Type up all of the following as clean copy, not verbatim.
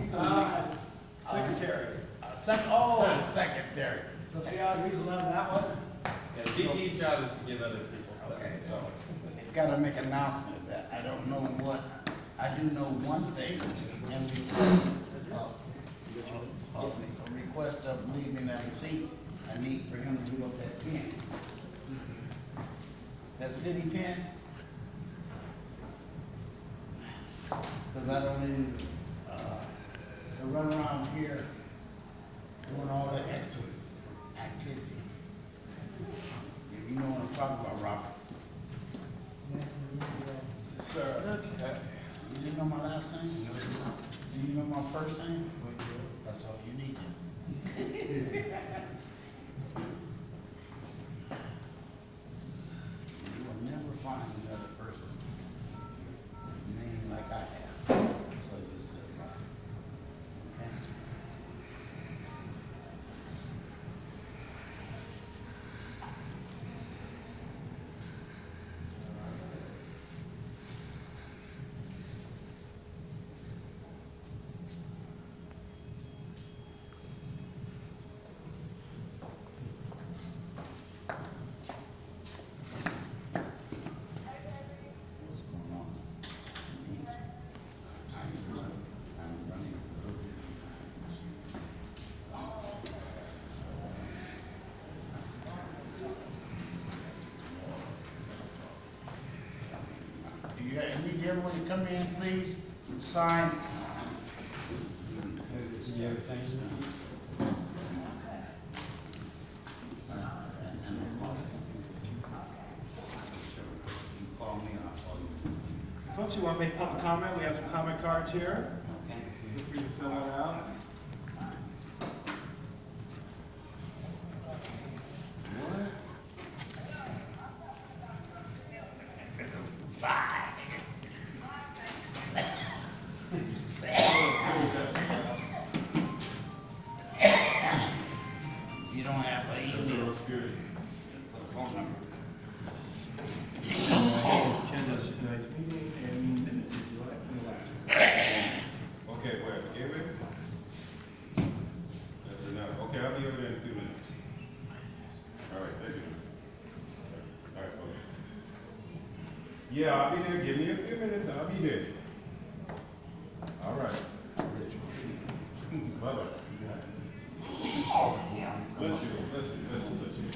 Secretary. Secretary. So see how he's allowed that one? Yeah, DP's job is to give other people stuff. Okay, so it's gotta make an announcement of that. I don't know what, I do know one thing, and a request of leaving that seat, I need for him to do up that pen. That city pen? Cause I don't even, to run around here doing all that extra activity. If you know what I'm talking about, Robert. Yes, sir. You didn't know my last name? Do you know my first name? That's all you need to. You will never find another person name like I have. So just say, okay? What's going on? I'm running a little bit. Do you have, need everyone to come in, please, and sign? You call me, I'll call you. Folks, you want to make public comment? We have some comment cards here. Okay? Feel free to fill it out. What? Bye. You don't have an email. Put a phone number. Agenda of tonight's meeting and minutes if you like from the last one. Okay, where, Gary? That's enough. Okay, I'll be over there in a few minutes. All right, thank you. All right, okay. Yeah, I'll be there. Give me a few minutes, I'll be there. All right. Bye-bye. Bless you, bless you, bless you, bless you.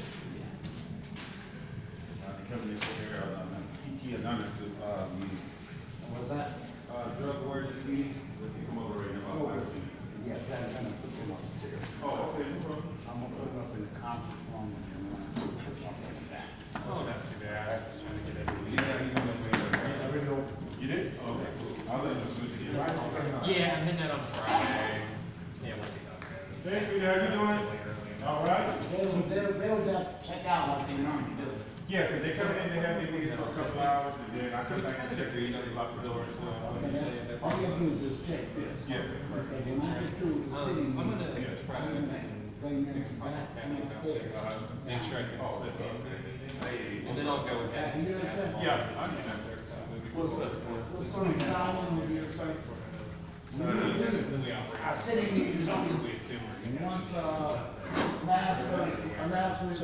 I'll be coming in for their PT analysis meeting. What's that? Drug awareness meeting. If you come over right in about 5 minutes. Yes, I'm gonna put them upstairs. Oh, okay, no problem. I'm gonna put them up in the conference room and then I'm gonna put them up in that. Oh, not too bad. Just trying to get everything. Yeah, he's on the way. You did? Okay, cool. I'll let him switch it. Yeah, I'm hitting that on Friday. Yeah, we'll see how it goes. Hey, sweetie, how you doing? All right? They'll just check out what they normally do. Yeah, because they come in, they have their things for a couple hours, and then I come back and check their email, they lock the door and stuff. All you have to do is just check this. Yeah. Okay, when I get through with the city I'm meeting, gonna try I'm to gonna bring them back downstairs. make sure I can flip it. And then I'll go ahead. You know what I'm saying? Yeah, I understand. What's up? What's going to sound on the your site? Then we operate. Our city meeting is only We assume we're gonna. once, last week.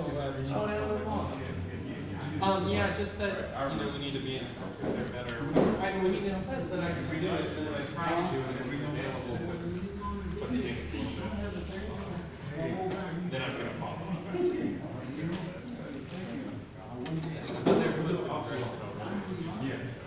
Yeah, just that, you know, we need to be in a culture they're better. I mean, it says that I can redo it, and then I try to, and it's available, but it's taking a little bit. Then I'm gonna follow up. But there's this also. Yes.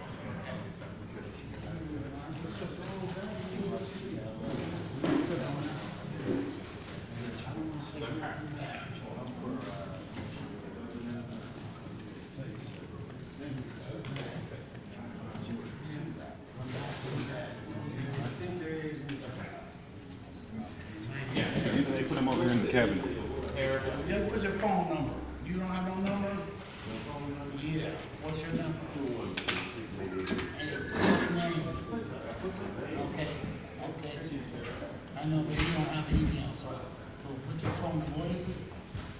Yeah. They put them over here in the cabinet. Eric, Yeah, what's your phone number? You don't have no number? Yeah, what's your number? Hey, what's your name? Okay, okay. I know, but you don't have email, so put your phone, what is it?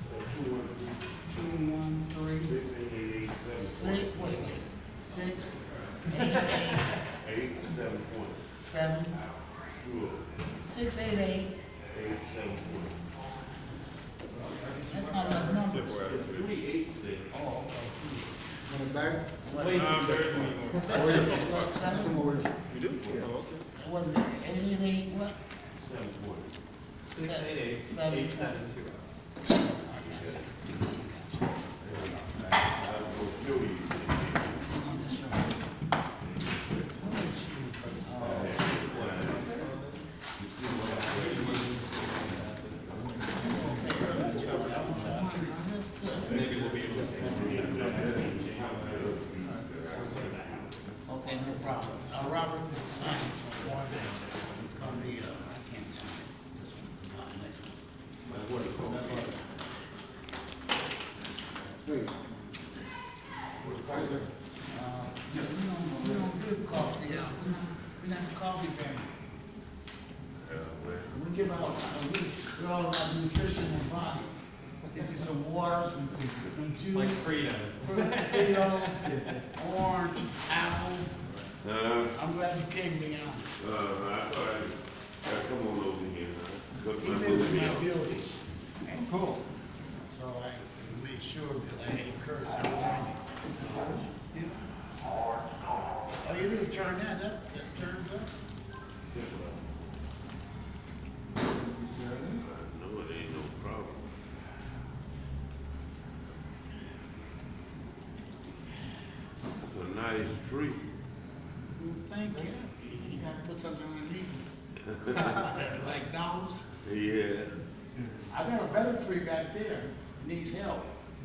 213 6, wait a minute, 6 8 8 8 7 7 2 688. That's not enough numbers. Oh, okay. Want it back? What, seven? You do? What, 888, what? 688 Seven. 8720. Maybe we'll be able to take Okay, no problem. Robert, sign this one. It's gonna be, I can't sign it. This one, not next one. We don't do coffee, yeah. We're not a coffee bank. We give out, we're all about nutrition and bodies. Get you some water, some juice. like Fritos. Potatoes, orange, apple. I'm glad you came, Leon. I thought I'd come on over here. Cook He my lives in food my meal. building, Cool. so I made sure that I encourage him to learn it. Yeah. Oh, you just turn that turns up? No, it ain't no problem. It's a nice tree. Thank you. You gotta put something underneath. Like those. Yeah. I got a better tree back there, needs help.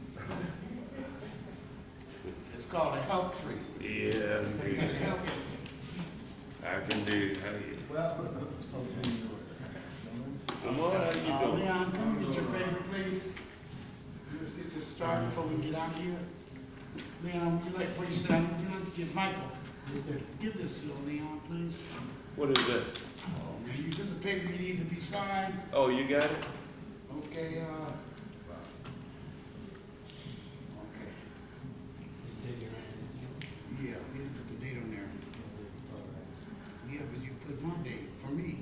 It's called a help tree. Yeah, You gotta help it. I can dig. How you? Well, it's supposed to be Come on, how you doing? Leon, come get your paper, please. Let's get this started before we get out of here. Leon, would you like, before you sit down, would you like to give Michael? Give this to Leon, please. What is that? Oh, man, this is a paper you need to be signed. Oh, you got it? Okay, okay. Yeah, you put the date on there. Yeah, but you put my date for me.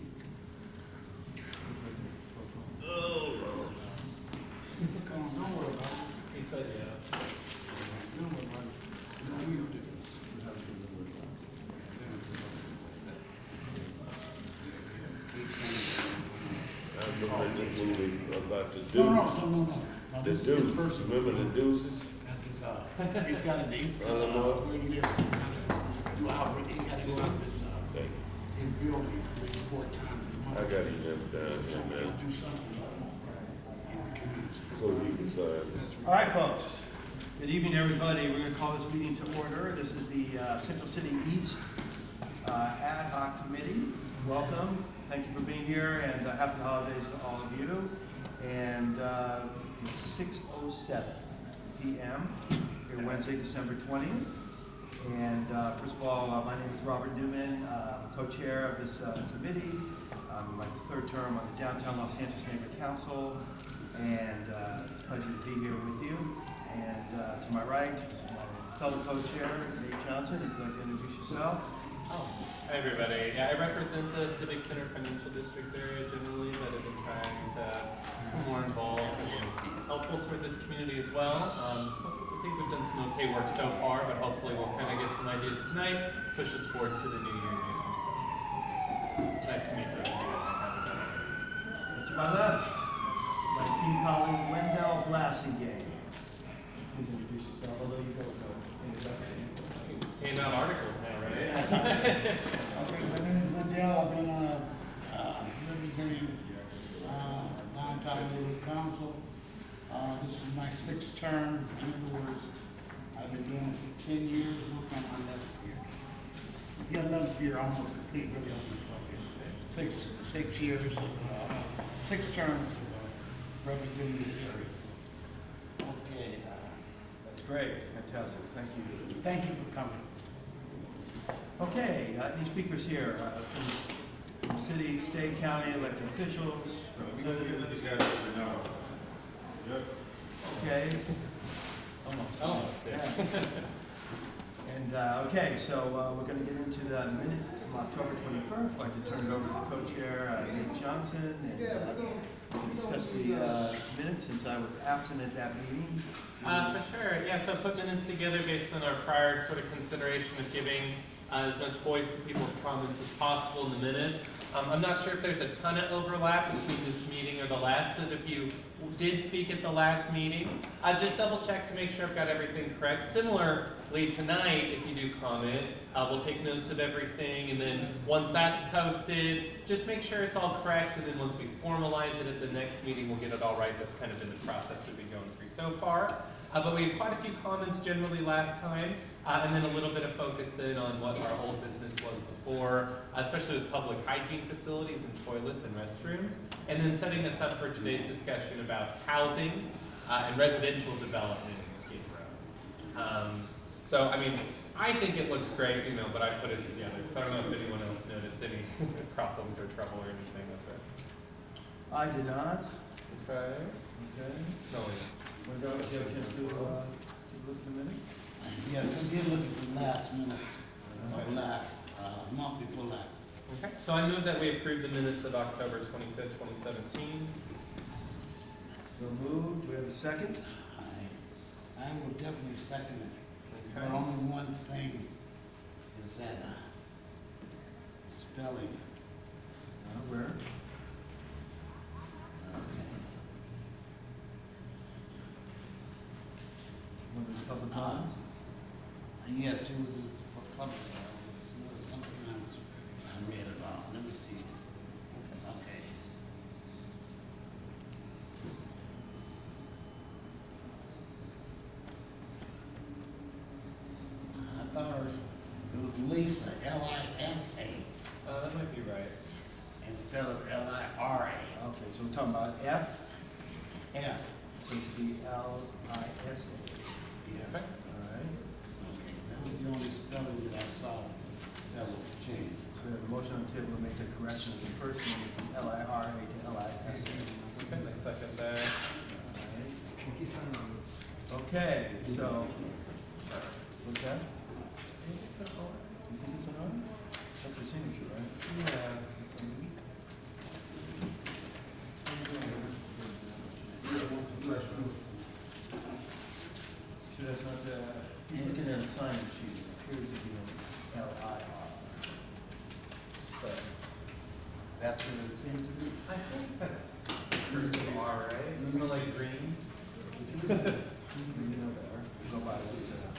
Oh, It's gone, don't worry about it. He said, yeah. Don't worry about it. No, we don't do this. I remember this movie about the deuce. No. The This is his deuce. personal. Remember the deuces? That's his, he's got a, Illinois. where he lives, he gotta go out this, Thank you. his building, at least 4 times a month. I got it down He'll there now. do something in the community. So you can sign. That's All right, folks. Good evening, everybody. We're going to call this meeting to order. This is the Central City East Ad Hoc Committee. Welcome. Thank you for being here, and happy holidays to all of you. And it's 6:07 p.m. here Wednesday, December 20th. And first of all, my name is Robert Newman. I'm co-chair of this committee. I'm my 3rd term on the Downtown Los Angeles Neighborhood Council. And it's a pleasure to be here with you. And to my right is my fellow co-chair, Nate Johnson. If you'd like to introduce yourself. Hi, everybody. Yeah, I represent the Civic Center Financial District area generally that have been trying to become more involved and be helpful toward this community as well. I think we've done some okay work so far, but hopefully we'll kind of get some ideas tonight, push us forward to the new year and do some stuff. It's nice to meet you. To my left, my esteemed colleague, Wendell Blassingame. Please introduce yourself, although you don't know introduction. Hand out articles now, right? Okay, my name is Wendell. I've been representing Downtown Neighborhood Council. This is my 6th term. In other words, I've been doing it for 10 years, working on my 11th year. Yeah, 11th year, almost complete, really almost like it. 6 years, 6 terms representing this area. Okay, That's great. Fantastic. Thank you. thank you for coming. Okay, any speakers here from city, state, county, elected officials? We're gonna get these guys over now. Yep. Okay. Almost there. And, okay, so we're going to get into the minutes from October 21st. I'd like to turn it over to co-chair Nate Johnson and discuss the minutes since I was absent at that meeting. For sure, yeah, so I put minutes together based on our prior sort of consideration of giving as much voice to people's comments as possible in the minutes. I'm not sure if there's a ton of overlap between this meeting or the last, but if you did speak at the last meeting, just double check to make sure I've got everything correct. Similarly, tonight, if you do comment, we'll take notes of everything, and then once that's posted, just make sure it's all correct, and then once we formalize it at the next meeting, we'll get it all right. That's kind of been the process we've been going through so far. But we had quite a few comments generally last time, and then a little bit of focus then on what our old business was before, especially with public hygiene facilities and toilets and restrooms, and then setting us up for today's discussion about housing and residential development in Skid Row. So, I mean, I think it looks great, you know, but I put it together, so I don't know if anyone else noticed any problems or trouble or anything with it. I did not. Okay. Okay. No worries. Did you have a chance to look at the minutes? Yes, I did look at the last minutes of last, month before last. Okay, so I move that we approve the minutes of October 25th, 2017. So moved. Do we have a second? I will definitely second it. Okay. But only one thing is that, spelling. Where? Okay. One of the public comments? Yes, it was public, it was something I read about. Let me see. Okay. I thought it was Lisa, L-I-S-A, That might be right. instead of L-I-R-A. Okay, so we're talking about F, F, so it should be L-I-S-A. yes. All right. Okay, that was the only spelling that I saw that was changed. So we have a motion on the table to make a correction of the first name from L-I-R-A to L-I-S-A. Okay, I second that. Okay, so, what's that? You think it's an R? That's your signature, right? Yeah. So that's not the, you're looking at a sign sheet, it appears to be an L-I-R. So, That's what it seemed to be. I think that's first R, right? Let me Smell like see. green. You know better. Go by it.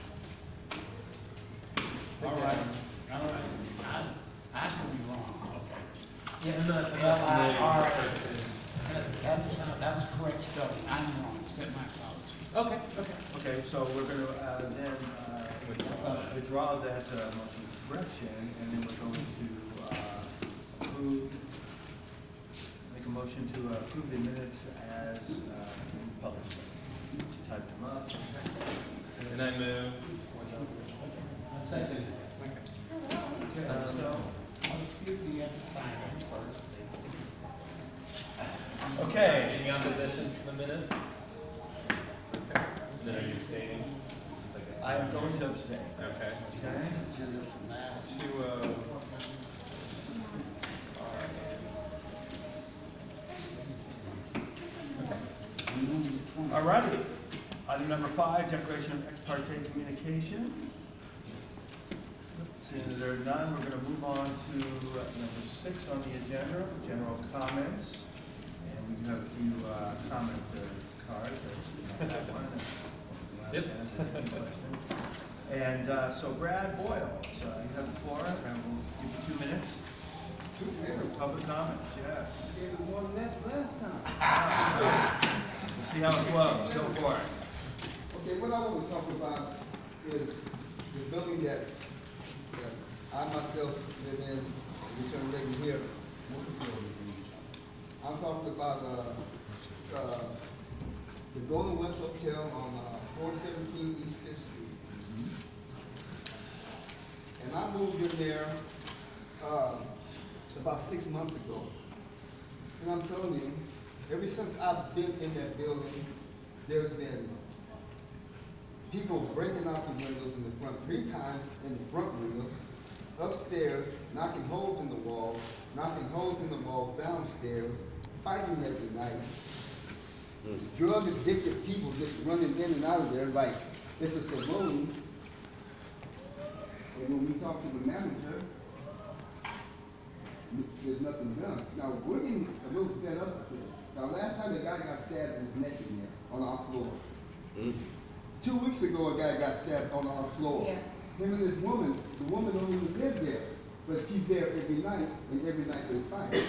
All right, all right. I could be wrong, okay. Yeah, I'm not L-I-R-A. familiar with That's the correct spelling. I'm wrong. Accept my apology. Okay, okay. Okay, so we're gonna, then, withdraw that, motion of correction, and then we're going to, approve, make a motion to approve the minutes as, published. Type them up. And I move. A second. Okay, so, Oh, excuse me, you have to sign it first, please. okay. Any opposition to the minutes? Okay. Then are you abstaining? I am going to abstain. Okay. Okay? Agenda from last. To, All righty. Item number 5, declaration of ex parte communication. Seeing as there are none, we're going to move on to number 6 on the agenda, general comments. And we do have a few comment cards. That's that one. Yep. And so Brad Boyle, so you have the floor, and we'll give you 2 minutes. 2 minutes? Public comments, yes. Gave it more than that last time. We'll see how it flows. Go for it. Okay, what I want to talk about is the building that I myself live in, this young lady here. I'm talking about, the Golden West Hotel on, 417 East Fifth Street. And I moved in there, about 6 months ago. And I'm telling you, ever since I've been in that building, there's been people breaking out the windows in the front 3 times in the front windows, upstairs, knocking holes in the walls, knocking holes in the walls downstairs, fighting every night. Drug addicted people just running in and out of there like it's a saloon. And when we talk to the manager, there's nothing done. Now, we're getting a little fed up with this. Now, last time the guy got stabbed in his neck in there on our floor. 2 weeks ago, a guy got stabbed on our floor. Yes. Him and this woman, the woman don't even live there, but she's there every night, and every night they fight.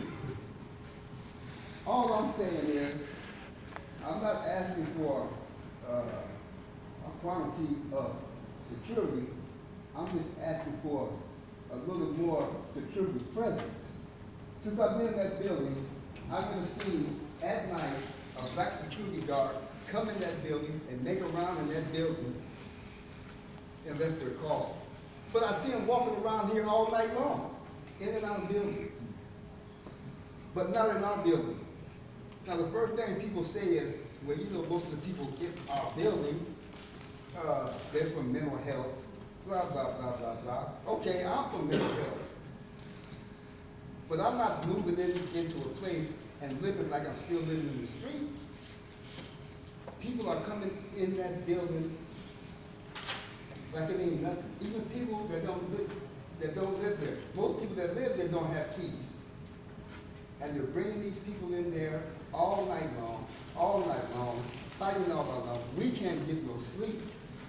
All I'm saying is, I'm not asking for a quantity of security. I'm just asking for a little more security presence. Since I've been in that building, I've never seen at night a black security guard come in that building and make a round in that building unless they're called. But I see them walking around here all night long, in and out of buildings. But not in our building. Now the first thing people say is, well, you know, most of the people in our building, they're from mental health, blah, blah, blah, blah, blah. Okay, I'm from mental health. But I'm not moving into a place and living like I'm still living in the street. People are coming in that building like it ain't nothing. Even people that don't live there. Most people that live there don't have keys. And you're bringing these people in there all night long, fighting all night long. We can't get no sleep.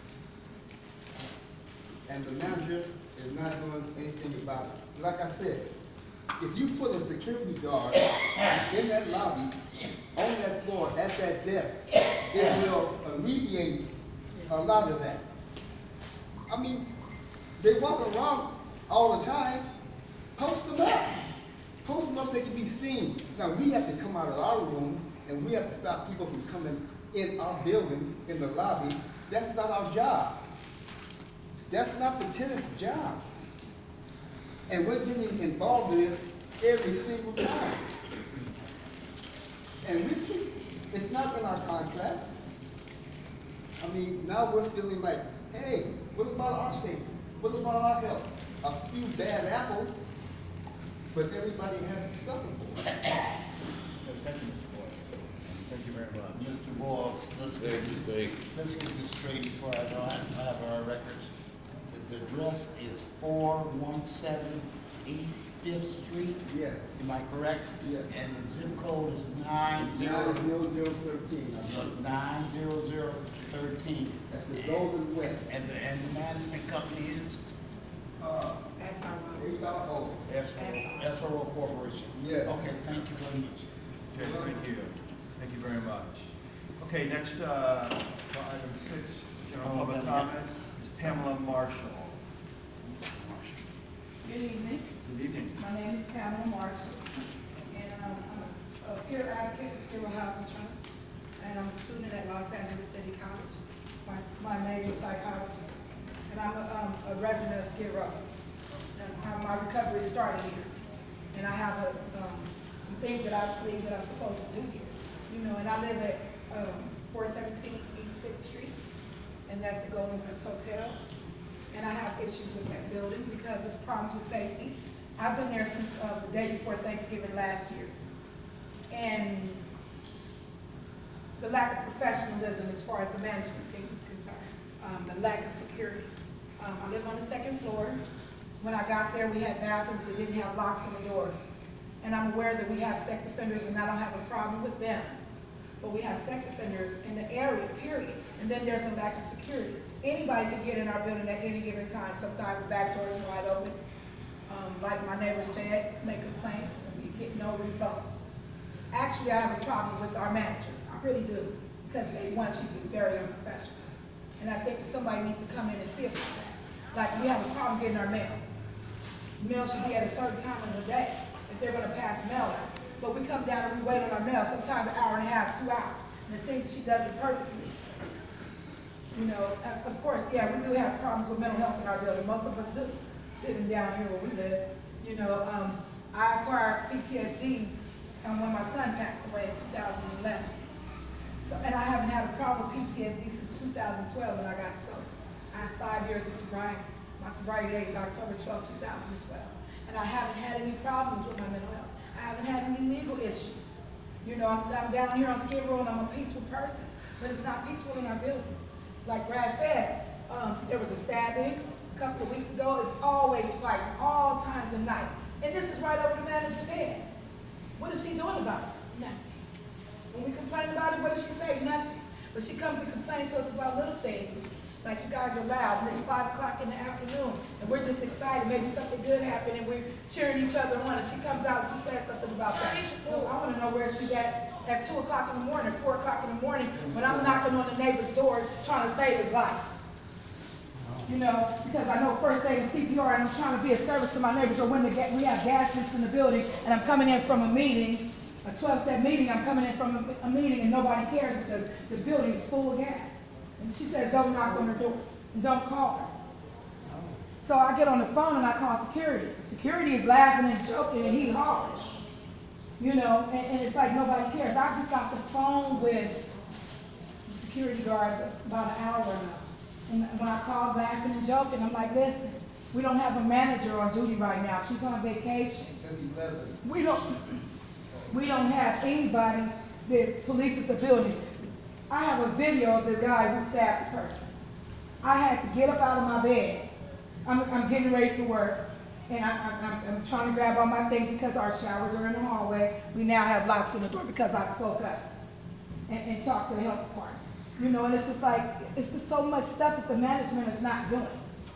And the manager is not doing anything about it. Like I said, if you put a security guard in that lobby, on that floor, at that desk, it will alleviate a lot of that. I mean, they walk around all the time. Post them up. Post them up so they can be seen. Now, we have to come out of our room, and we have to stop people from coming in our building, in the lobby. That's not our job. That's not the tenant's job. And we're getting involved in it every single time. And it's not in our contract. I mean, now we're feeling like, hey, what about our safety? What about our health? A few bad apples, but everybody has a sucker for it. Thank you very much. Mr. Boggs, let's get this straight before I know I have our records. The address is 417 East 5th Street. Yes. Am I correct? Yes. And the zip code is 9013. 9013. That's the Golden West. And the management company is SRO. SRO Corporation. Yes. Okay, thank you very much. Okay, thank you. Thank you very much. Okay, next, for item 6, general public comment, is Pamela Marshall. Good evening. Good evening. My name is Pamela Marshall, and I'm a peer advocate for Skid Row Housing Trust, and I'm a student at Los Angeles City College. My major is psychology, and I'm a resident of Skid Row. And my recovery started here, and I have some things that I believe that I'm supposed to do here. You know, and I live at 417 East 5th Street, and that's the Golden West Hotel. And I have issues with that building because it's problems with safety. I've been there since the day before Thanksgiving last year. And the lack of professionalism as far as the management team is concerned, the lack of security. I live on the 2nd floor. When I got there, we had bathrooms that didn't have locks on the doors. And I'm aware that we have sex offenders, and I don't have a problem with them. But we have sex offenders in the area, period. And then there's a lack of security. Anybody can get in our building at any given time. Sometimes the back door is wide open. Like my neighbor said, make complaints, and we get no results. Actually, I have a problem with our manager. I really do. Because she's been very unprofessional. And I think that somebody needs to come in and see about that. Like, we have a problem getting our mail. Mail should be at a certain time of the day if they're going to pass mail out. But we come down and we wait on our mail, sometimes an hour and a half, 2 hours. And it seems that she does it purposely. You know, of course, yeah, we do have problems with mental health in our building. Most of us do, living down here where we live. You know, I acquired PTSD when my son passed away in 2011. So, and I haven't had a problem with PTSD since 2012 when I got sober. I have 5 years of sobriety. My sobriety date is October 12, 2012. And I haven't had any problems with my mental health. I haven't had any legal issues. You know, I'm down here on Skid Row and I'm a peaceful person, but it's not peaceful in our building. Like Brad said, there was a stabbing a couple of weeks ago. It's always fighting, all times of night. And this is right over the manager's head. What is she doing about it? Nothing. When we complain about it, what does she say? Nothing. But she comes and complains to us about little things. Like, you guys are loud, and it's 5 o'clock in the afternoon, and we're just excited, maybe something good happened, and we're cheering each other on, and she comes out and she says something about that. Well, I want to know where she's at 2 o'clock in the morning, 4 o'clock in the morning, when I'm knocking on the neighbor's door trying to save his life. You know, because I know first aid and CPR, and I'm trying to be of service to my neighbors, or when we have gas leaks in the building, and I'm coming in from a meeting, a 12-step meeting, I'm coming in from a meeting, and nobody cares that the building's full of gas. And she says, don't knock on her door, and don't call her. So I get on the phone and I call security. Security is laughing and joking and he hollers. You know, and it's like nobody cares. I just got the phone with the security guards about an hour ago. And when I called laughing and joking, I'm like, listen, we don't have a manager on duty right now. She's on vacation. We don't have anybody that polices the building. I have a video of the guy who stabbed the person. I had to get up out of my bed. I'm getting ready for work, and I'm trying to grab all my things because our showers are in the hallway. We now have locks on the door because I spoke up and talked to the health department. You know, and it's just like, it's just so much stuff that the management is not doing.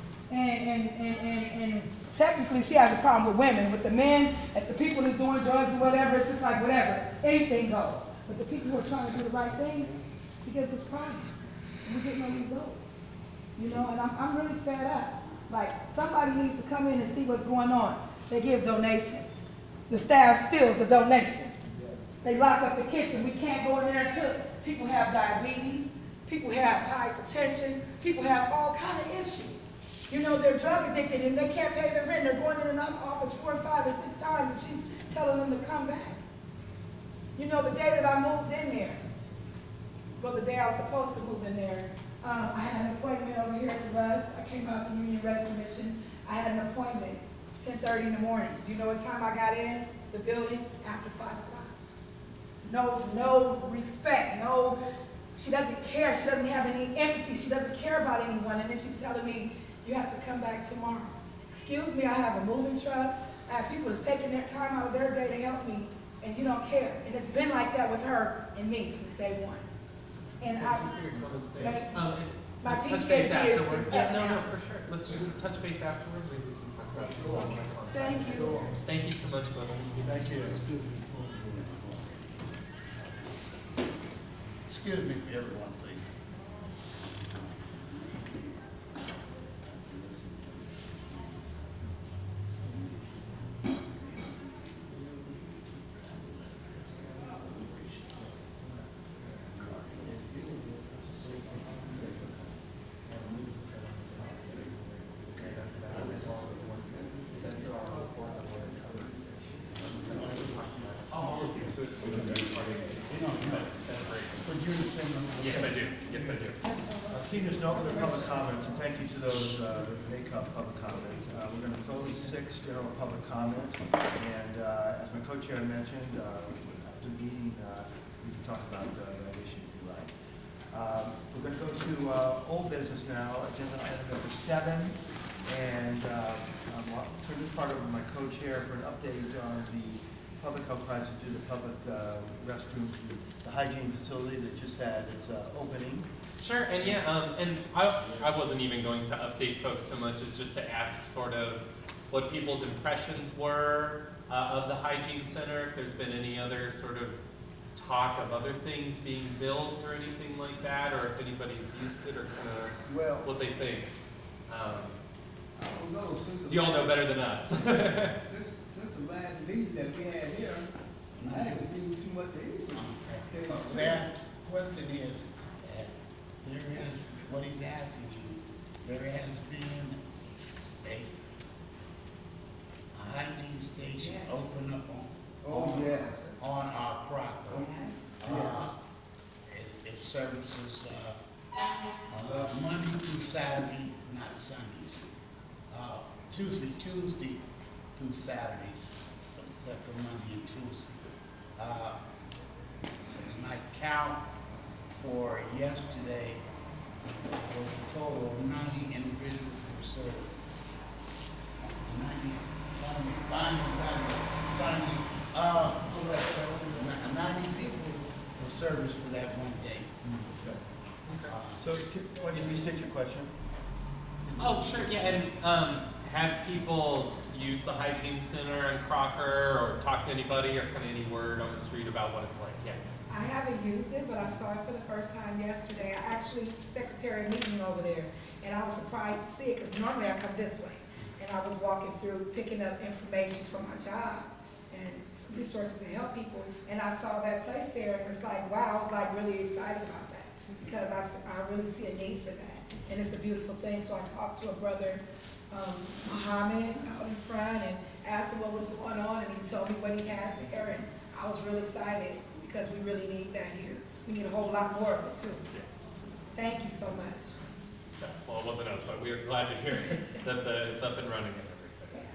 And technically she has a problem with women. With the men, if the people that's doing drugs or whatever, it's just like whatever, anything goes. But the people who are trying to do the right things, she gives us problems, and we get no results. You know, and I'm really fed up. Like, somebody needs to come in and see what's going on. They give donations. The staff steals the donations. They lock up the kitchen. We can't go in there and cook. People have diabetes. People have hypertension. People have all kinds of issues. You know, they're drug addicted and they can't pay their rent. They're going in and out of the office 4, 5, and 6 times, and she's telling them to come back. You know, the day that I moved in there, well, the day I was supposed to move in there, I had an appointment over here at the Russ. I came out the Union Rest Commission. I had an appointment, 10:30 in the morning. Do you know what time I got in the building? After 5 o'clock. No respect, no, she doesn't care. She doesn't have any empathy. She doesn't care about anyone. And then she's telling me, you have to come back tomorrow. Excuse me, I have a moving truck. I have people that's taking their time out of their day to help me, and you don't care. And it's been like that with her and me since day one. And my Let's touch base PTSD afterwards. is Yeah, up no, now. for sure. Let's just touch base afterwards. Maybe we can talk about it. Thank you. Thank you so much, Bubba. Thank you. Excuse me for everyone, please. Yes, I do. Yes, I do. Seeing there's no other public comments, and thank you to those that make up public comment. We're going to close 6 general public comment, and as my co-chair mentioned, after the meeting, we can talk about that issue if you like. We're going to go to old business now, agenda item number 7, and I'll turn this part over to my co-chair for an update on the public health crisis due to public restrooms, the hygiene facility that just had its opening. Sure, and yeah, and I wasn't even going to update folks so much as just to ask sort of what people's impressions were of the hygiene center, if there's been any other sort of talk of other things being built or anything like that, or if anybody's used it or kind of what they think. You all know better than us. Since the last meeting that we had here, I haven't seen too much anything. Their question is, there is, what he's asking you, there has been a hygiene station open up Oh, yes. on our property. Yeah. services, Monday through Saturday, not Sundays. Tuesday through Saturdays, except for Monday and Tuesday. My count for yesterday was a total of 90 individuals who were served. 90 people were serviced for that one day. So, why don't you restate your question? Oh, sure, yeah, and have people use the hygiene center in Crocker or talk to anybody or kind of any word on the street about what it's like yet? I haven't used it, but I saw it for the first time yesterday. I actually secretary a meeting over there, and I was surprised to see it, because normally I come this way. And I was walking through, picking up information from my job and resources to help people, and I saw that place there, and it's like, wow, I was like really excited about that, because I really see a need for that, and it's a beautiful thing. So I talked to a brother, Muhammad, out in front, and asked him what was going on, and he told me what he had there, and I was really excited, because we really need that here. We need a whole lot more of it too. Yeah. Thank you so much. Yeah, well, it wasn't us, but we are glad to hear that it's up and running and everything.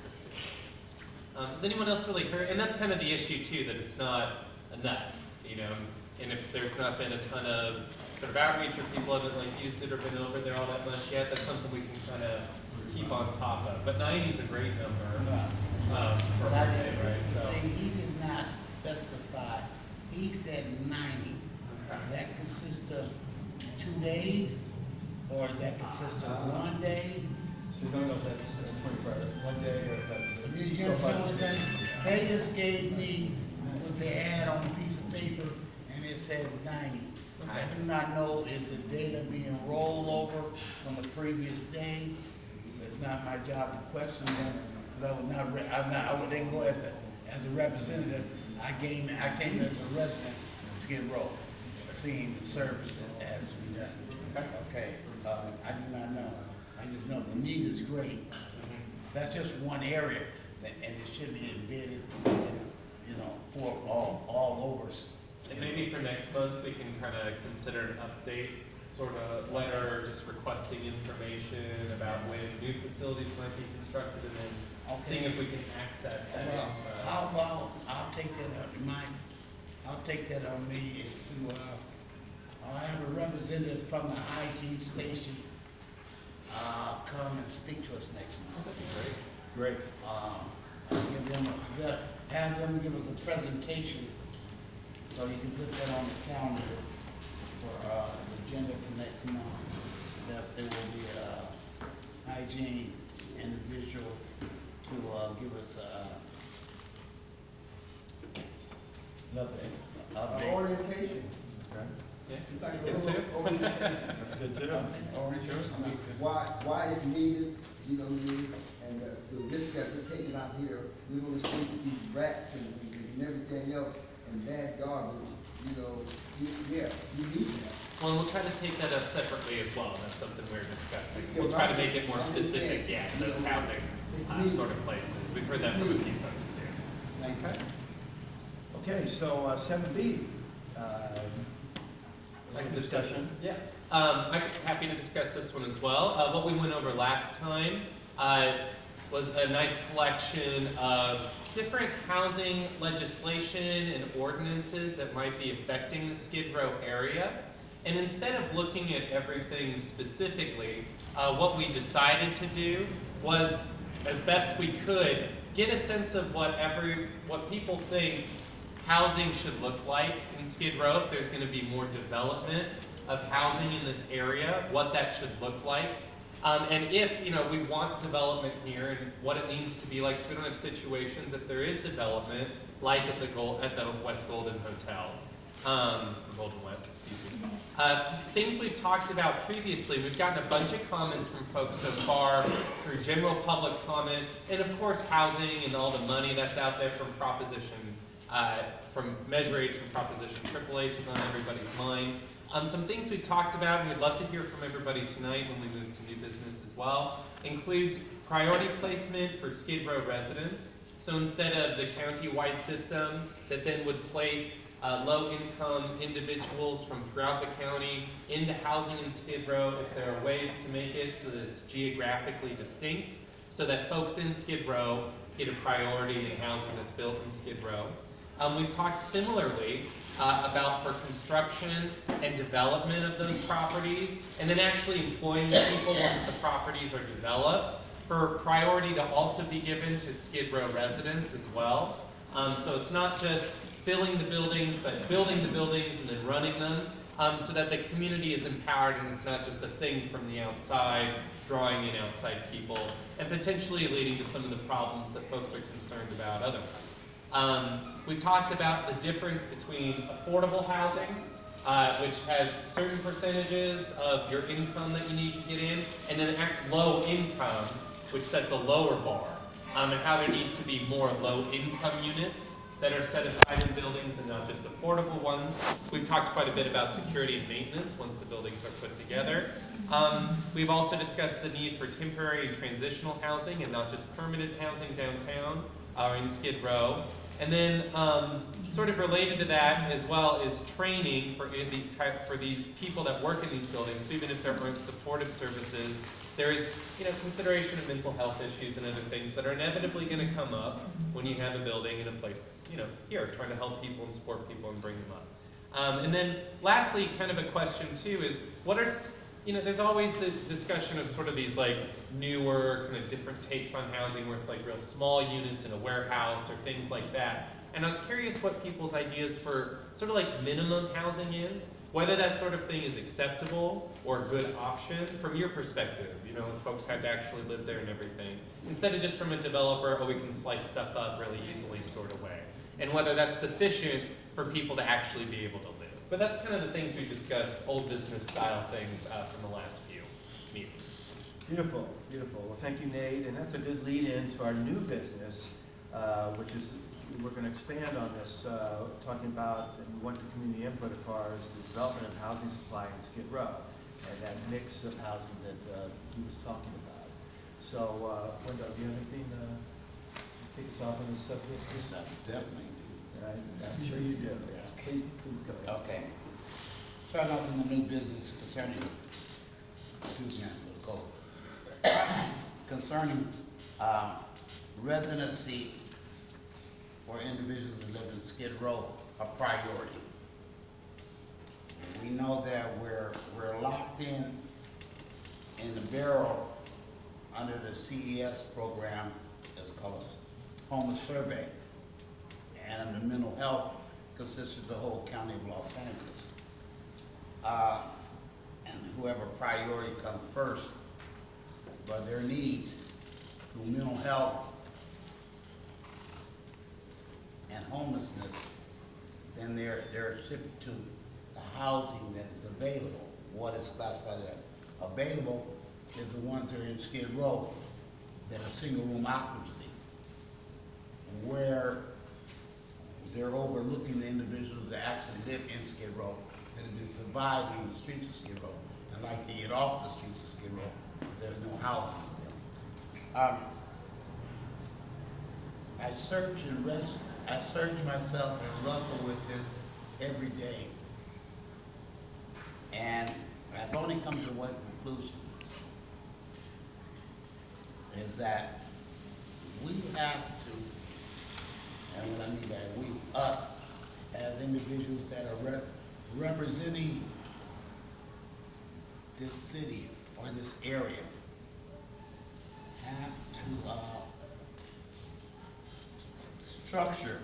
Has anyone else really heard? And that's kind of the issue too, that it's not enough, you know. And if there's not been a ton of sort of outreach or people haven't like used it or been over there all that much yet, that's something we can kind of keep on top of. But 90 is a great number. But I Right, didn't, so. see, he did not specify, he said 90. Does that consist of 2 days, or that consist of 1 day? So you don't know if that's 24 hours, 1 day, or if that's. You understand what I'm saying? They just gave me what they had on a piece of paper, and it said 90. I do not know if the data being rolled over from the previous day. It's not my job to question them, because I didn't go as a representative. I came as a resident of Skid Row, seeing the service that has to be done. Okay, I do not know. I just know the need is great. That's just one area, and it should be embedded, you know, for all over. And maybe for next month, we can kind of consider an update, sort of letter, just requesting information about when new facilities might be constructed, and then seeing if we can access that Well, info. how about, I'll take that up, I'll take that on me, is to, I'll have a representative from the hygiene station, come and speak to us next month. Great. Have them give us a presentation, so you can put that on the calendar for, the agenda for next month. That there will be a hygiene individual to, give us Nothing. update. Orientation. Yeah, It's like you a can little too. orientation. That's good too. Orientation. I mean, why it's needed, you know what I mean? And the risk that we're taking out here, we're gonna see these rats and everything else, and bad garbage, you know, yeah, you need that. Well, and we'll try to take that up separately as well. That's something we're discussing. Yeah, We'll try to right. make it more specific, yeah, to those housing sort of places. We've heard that from a few folks too. Thank you. Okay, so 7B, discussion. Yeah, I'm happy to discuss this one as well. What we went over last time was a nice collection of different housing legislation and ordinances that might be affecting the Skid Row area. And instead of looking at everything specifically, what we decided to do was, as best we could, get a sense of what people think housing should look like in Skid Row, if there's going to be more development of housing in this area, what that should look like. And if, you know, we want development here and what it needs to be like, so we don't have situations if there is development, like at the West Golden Hotel, Golden West, excuse me. Things we've talked about previously, we've gotten a bunch of comments from folks so far through general public comment, and of course housing and all the money that's out there from from Measure H and Proposition Triple H is on everybody's mind. Some things we've talked about, and we'd love to hear from everybody tonight when we move to new business as well, includes priority placement for Skid Row residents. So instead of the county-wide system that then would place low-income individuals from throughout the county into housing in Skid Row, if there are ways to make it so that it's geographically distinct, so that folks in Skid Row get a priority in housing that's built in Skid Row. We've talked similarly about for construction and development of those properties, and then actually employing the people once the properties are developed, for priority to also be given to Skid Row residents as well. So it's not just filling the buildings, but building the buildings and then running them, so that the community is empowered and it's not just a thing from the outside, drawing in outside people, and potentially leading to some of the problems that folks are concerned about otherwise. We talked about the difference between affordable housing, which has certain percentages of your income that you need to get in, and then low income, which sets a lower bar, and how there needs to be more low income units that are set aside in buildings and not just affordable ones. We've talked quite a bit about security and maintenance once the buildings are put together. We've also discussed the need for temporary and transitional housing and not just permanent housing downtown or in Skid Row. And then sort of related to that as well is training for the people that work in these buildings. So even if there aren't supportive services, there is consideration of mental health issues and other things that are inevitably going to come up when you have a building in a place, here, trying to help people and support people and bring them up. And then lastly, kind of a question too is, what are, there's always the discussion of sort of these like newer, kind of different takes on housing where it's like real small units in a warehouse or things like that. And I was curious what people's ideas for sort of like minimum housing is, whether that sort of thing is acceptable or a good option from your perspective, if folks had to actually live there and everything, instead of just from a developer, we can slice stuff up really easily sort of way, and whether that's sufficient for people to actually be able to live. But that's kind of the things we've discussed, old business style things from the last few meetings. Beautiful, beautiful. Well, thank you, Nate. And that's a good lead in to our new business, which is, we're going to expand on this, talking about, and we want the community input as far as the development of housing supply in Skid Row, and that mix of housing that he was talking about. So, Wendell, do you have anything to kick us off on this subject? Definitely. I'm sure you do. Yeah. Please go ahead. Okay. Start off in the new business concerning, excuse me, I'm a little cold. Concerning residency for individuals who live in Skid Row, a priority. We know that we're locked in the barrel under the CES program, it's called a homeless survey, and under mental health consists of the whole county of Los Angeles. And whoever priority comes first by their needs through mental health and homelessness, then they're shipped to the housing that is available. What is classified as available is the ones that are in Skid Row that are single room occupancy, where they're overlooking the individuals that actually live in Skid Row, that have been surviving the streets of Skid Row and like to get off the streets of Skid Row, but there's no housing for them. I search myself and wrestle with this every day, and I've only come to one conclusion, is that we have to, and what I mean by we, us, as individuals that are representing this city or this area, have to structure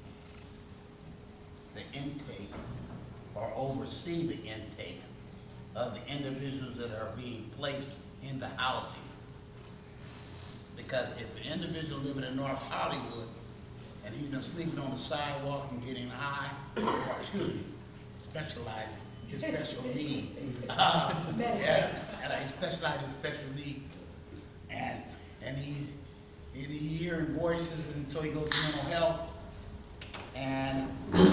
the intake or oversee the intake of the individuals that are being placed in the housing. Because if an individual living in North Hollywood and he's been sleeping on the sidewalk and getting high, or excuse me, specializing his special need, yeah, and he specialized in special need, and he hearing voices, and so he goes to mental health, and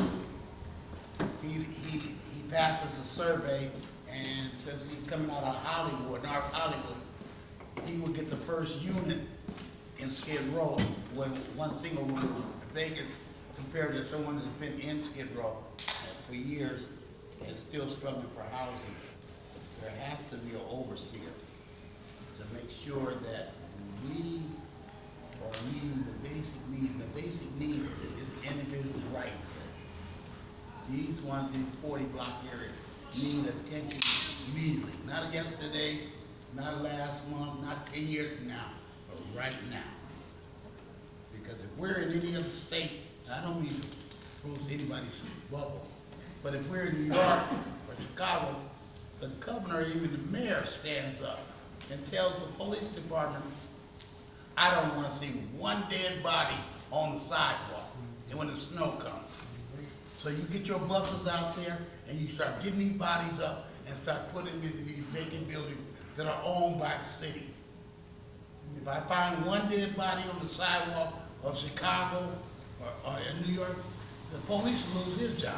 he passes a survey, and since he's coming out of Hollywood, North Hollywood, he would get the first unit in Skid Row, where one single room is vacant, compared to someone that's been in Skid Row for years and still struggling for housing. There has to be an overseer to make sure that we are meeting the basic need. The basic need is individuals' right. These 40 block areas need attention immediately, not yesterday, not last month, not 10 years from now, but right now. Because if we're in any other state, I don't mean to boost anybody's bubble, but if we're in New York or Chicago, the governor, even the mayor stands up and tells the police department, I don't want to see one dead body on the sidewalk and when the snow comes. So you get your buses out there and you start getting these bodies up and start putting them into these vacant buildings that are owned by the city. If I find one dead body on the sidewalk of Chicago or in New York, the police lose his job.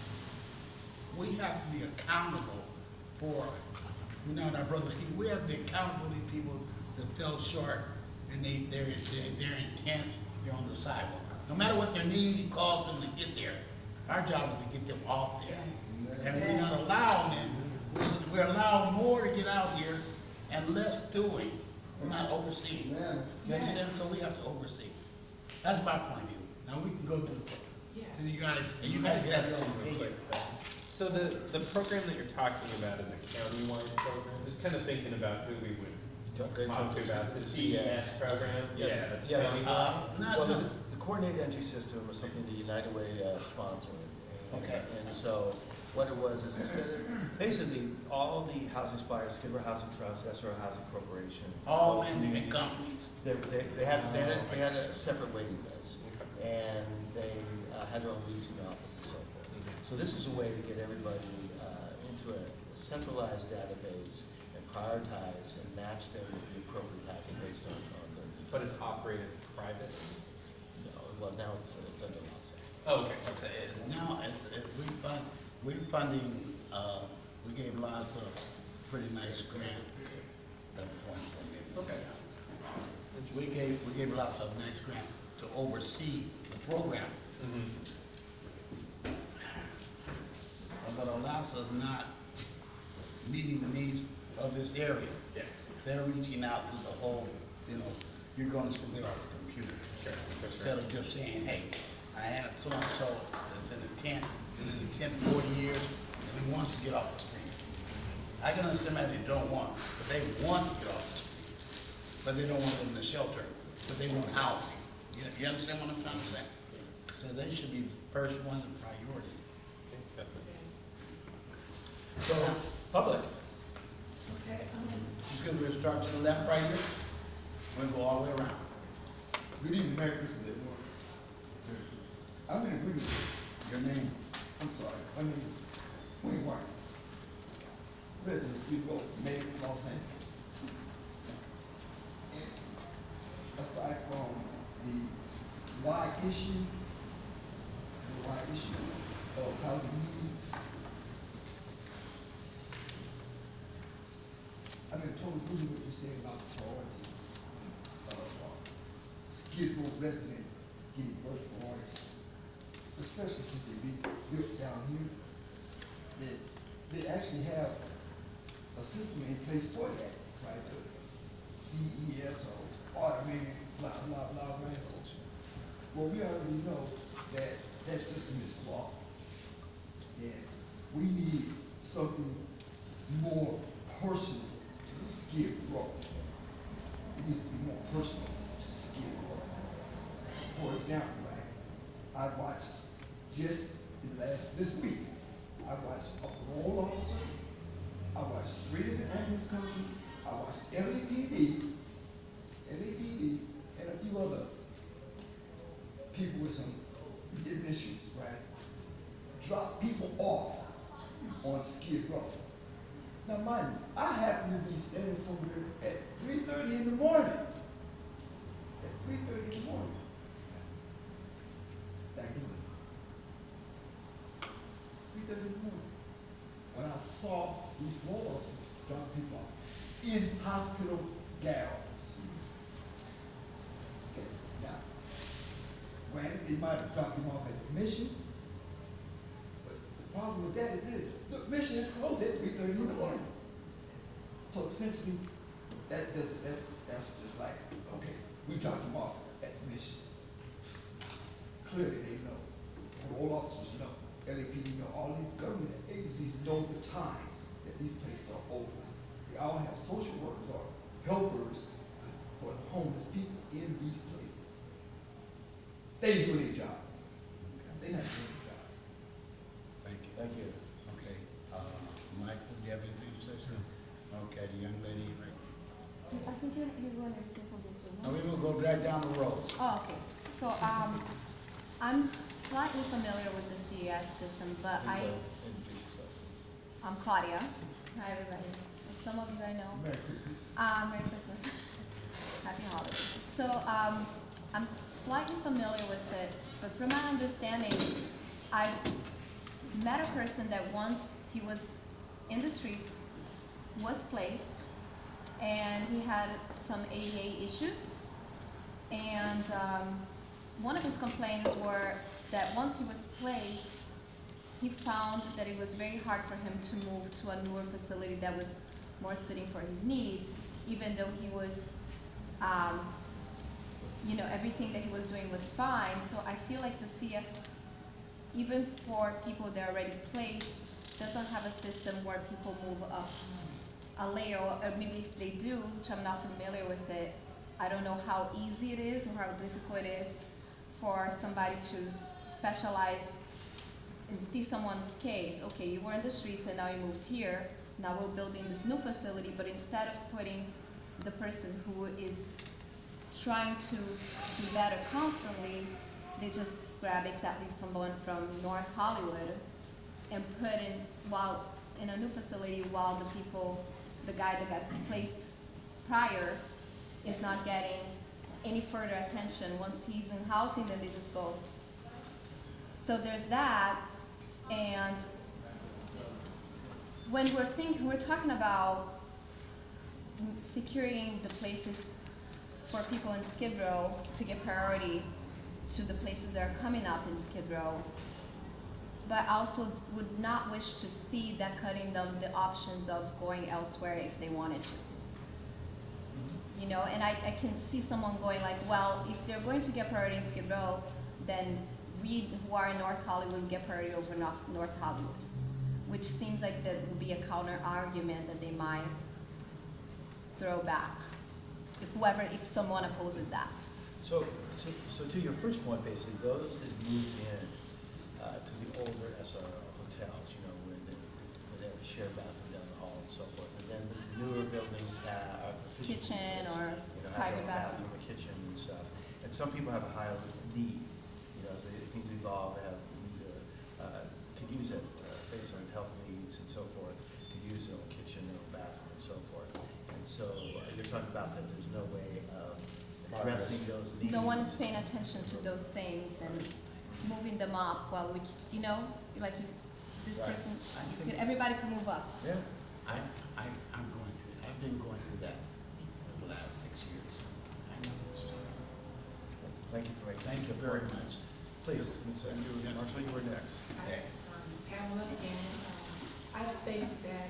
We have to be accountable for, our brothers keep, we have to be accountable for these people that fell short and they're intense, they're on the sidewalk. No matter what their need, it calls them to get there. Our job is to get them off there. And we're not allowing them. We're allowing more to get out here and less doing. We're not overseeing. You understand? So we have to oversee. That's my point of view. Now we can go to you guys, and you guys have your own opinion. So the program that you're talking about is a county-wide program. Just kind of thinking about who we would talk to about the CES program. Yeah, that's county-wide. The Coordinated Entry System was something that United Way sponsored. Okay. And so what it was is instead of, basically all the housing suppliers, Skid Row Housing Trust, SRO Housing Corporation, All management companies. they had a separate waiting list, and they had their own leasing office and so forth. So this is a way to get everybody into a centralized database and prioritize and match them with the appropriate housing based on their needs. But it's operated private? No, well, now it's under law. Oh, okay. Now we're funding. We gave lots of pretty nice grant. Okay. We gave lots of nice grant to oversee the program. But alas, is not meeting the needs of this area. Yeah. They're reaching out to the whole. You're going to surveil the computer instead of just saying, hey. I have so-and-so that's in a tent, been in a tent 40 years, and he wants to get off the street. I can understand that they don't want, but they want to get off the street. But they don't want to live in a shelter, but they want housing. You understand what I'm trying to say? So they should be first ones in priority. So, Public. Okay, just going to start to the left right here. We're going to go all the way around. Good evening, Mayor Christmas. I'm in agreement with Your name? I'm sorry, my name is Wayne Watkins, resident of Skid Row, Mayor, Los Angeles. And aside from the wide issue of housing needs, I'm in total agreement with what you said about the priority of Skid Row residents getting first priority. Especially since they be built down here, they actually have a system in place for that, right? The CES or automated blah, blah, blah, right? Well, we already know that that system is flawed. And we need something more personal to Skid Row. It needs to be more personal to Skid Row. For example, right, I watched just in this week, I watched a parole officer, I watched 3 different ambulance companies, I watched LAPD, and a few other people with some issues, right? Drop people off on Skid Row. Now mind you, I happen to be standing somewhere at 3:30 in the morning. At 3:30 in the morning. Back doing it. 3:30 in the morning. When I saw these parole officers drop people off in hospital gowns. granted, they might have dropped him off at Mission. But the problem with that is this, look, Mission is closed at 3:30 in the morning. So essentially, that's just like, okay, we dropped him off at the Mission. Clearly they know, parole officers know, LAPD know, all these government agencies know the times that these places are open. They all have social workers or helpers for the homeless people in these places. They do their job. They're not doing their job. Thank you. Thank you. Okay, Michael, do you have anything to say, sir? Okay, the young lady, right? I think you wanted to say something too. Now we're gonna go right down the road. Oh, okay. So, I'm slightly familiar with the CES system, but I'm Claudia. Hi, everybody. So some of you I know. Merry Christmas. Merry Christmas. Happy holidays. So, I'm slightly familiar with it, but from my understanding, I've met a person that once he was in the streets, was placed, and he had some ADA issues. And one of his complaints were that once he was placed, he found that it was very hard for him to move to a newer facility that was more suiting for his needs, even though he was, everything that he was doing was fine. So I feel like the CS, even for people that are already placed, doesn't have a system where people move up a layer, or maybe if they do, which I'm not familiar with it, I don't know how easy it is or how difficult it is for somebody to specialize and see someone's case. Okay, you were in the streets and now you moved here. Now we're building this new facility, but instead of putting the person who is trying to do better constantly, they just grab exactly someone from North Hollywood and put in a new facility while the guy that got placed prior is not getting any further attention. Once he's in housing, then they just go. So there's that, and when we're talking about securing the places for people in Skid Row to get priority to the places that are coming up in Skid Row, but I also would not wish to see that cutting them the options of going elsewhere if they wanted to. And I can see someone going like, well, if they're going to get priority in Skid Row, then we who are in North Hollywood get priority over North Hollywood, which seems like that would be a counter argument that they might throw back, if someone opposes that. So to your first point, basically, those that moved in to the older SR hotels, where they have a shared bathroom down the hall and so forth, and then the newer buildings have a kitchen or have private a bathroom, a kitchen and stuff. And some people have a higher need, as things evolve, they have need to use it based on health needs and so forth, to use a kitchen or a bathroom and so forth. And so you're talking about that there's no way of addressing those needs. No one's paying attention to those things and moving them up while this person, everybody can move up. Yeah. I've been going through that for the last 6 years. I know it's true. Thank you for Thank you very much. Please, Marshall, you were next. Pamela, and I think that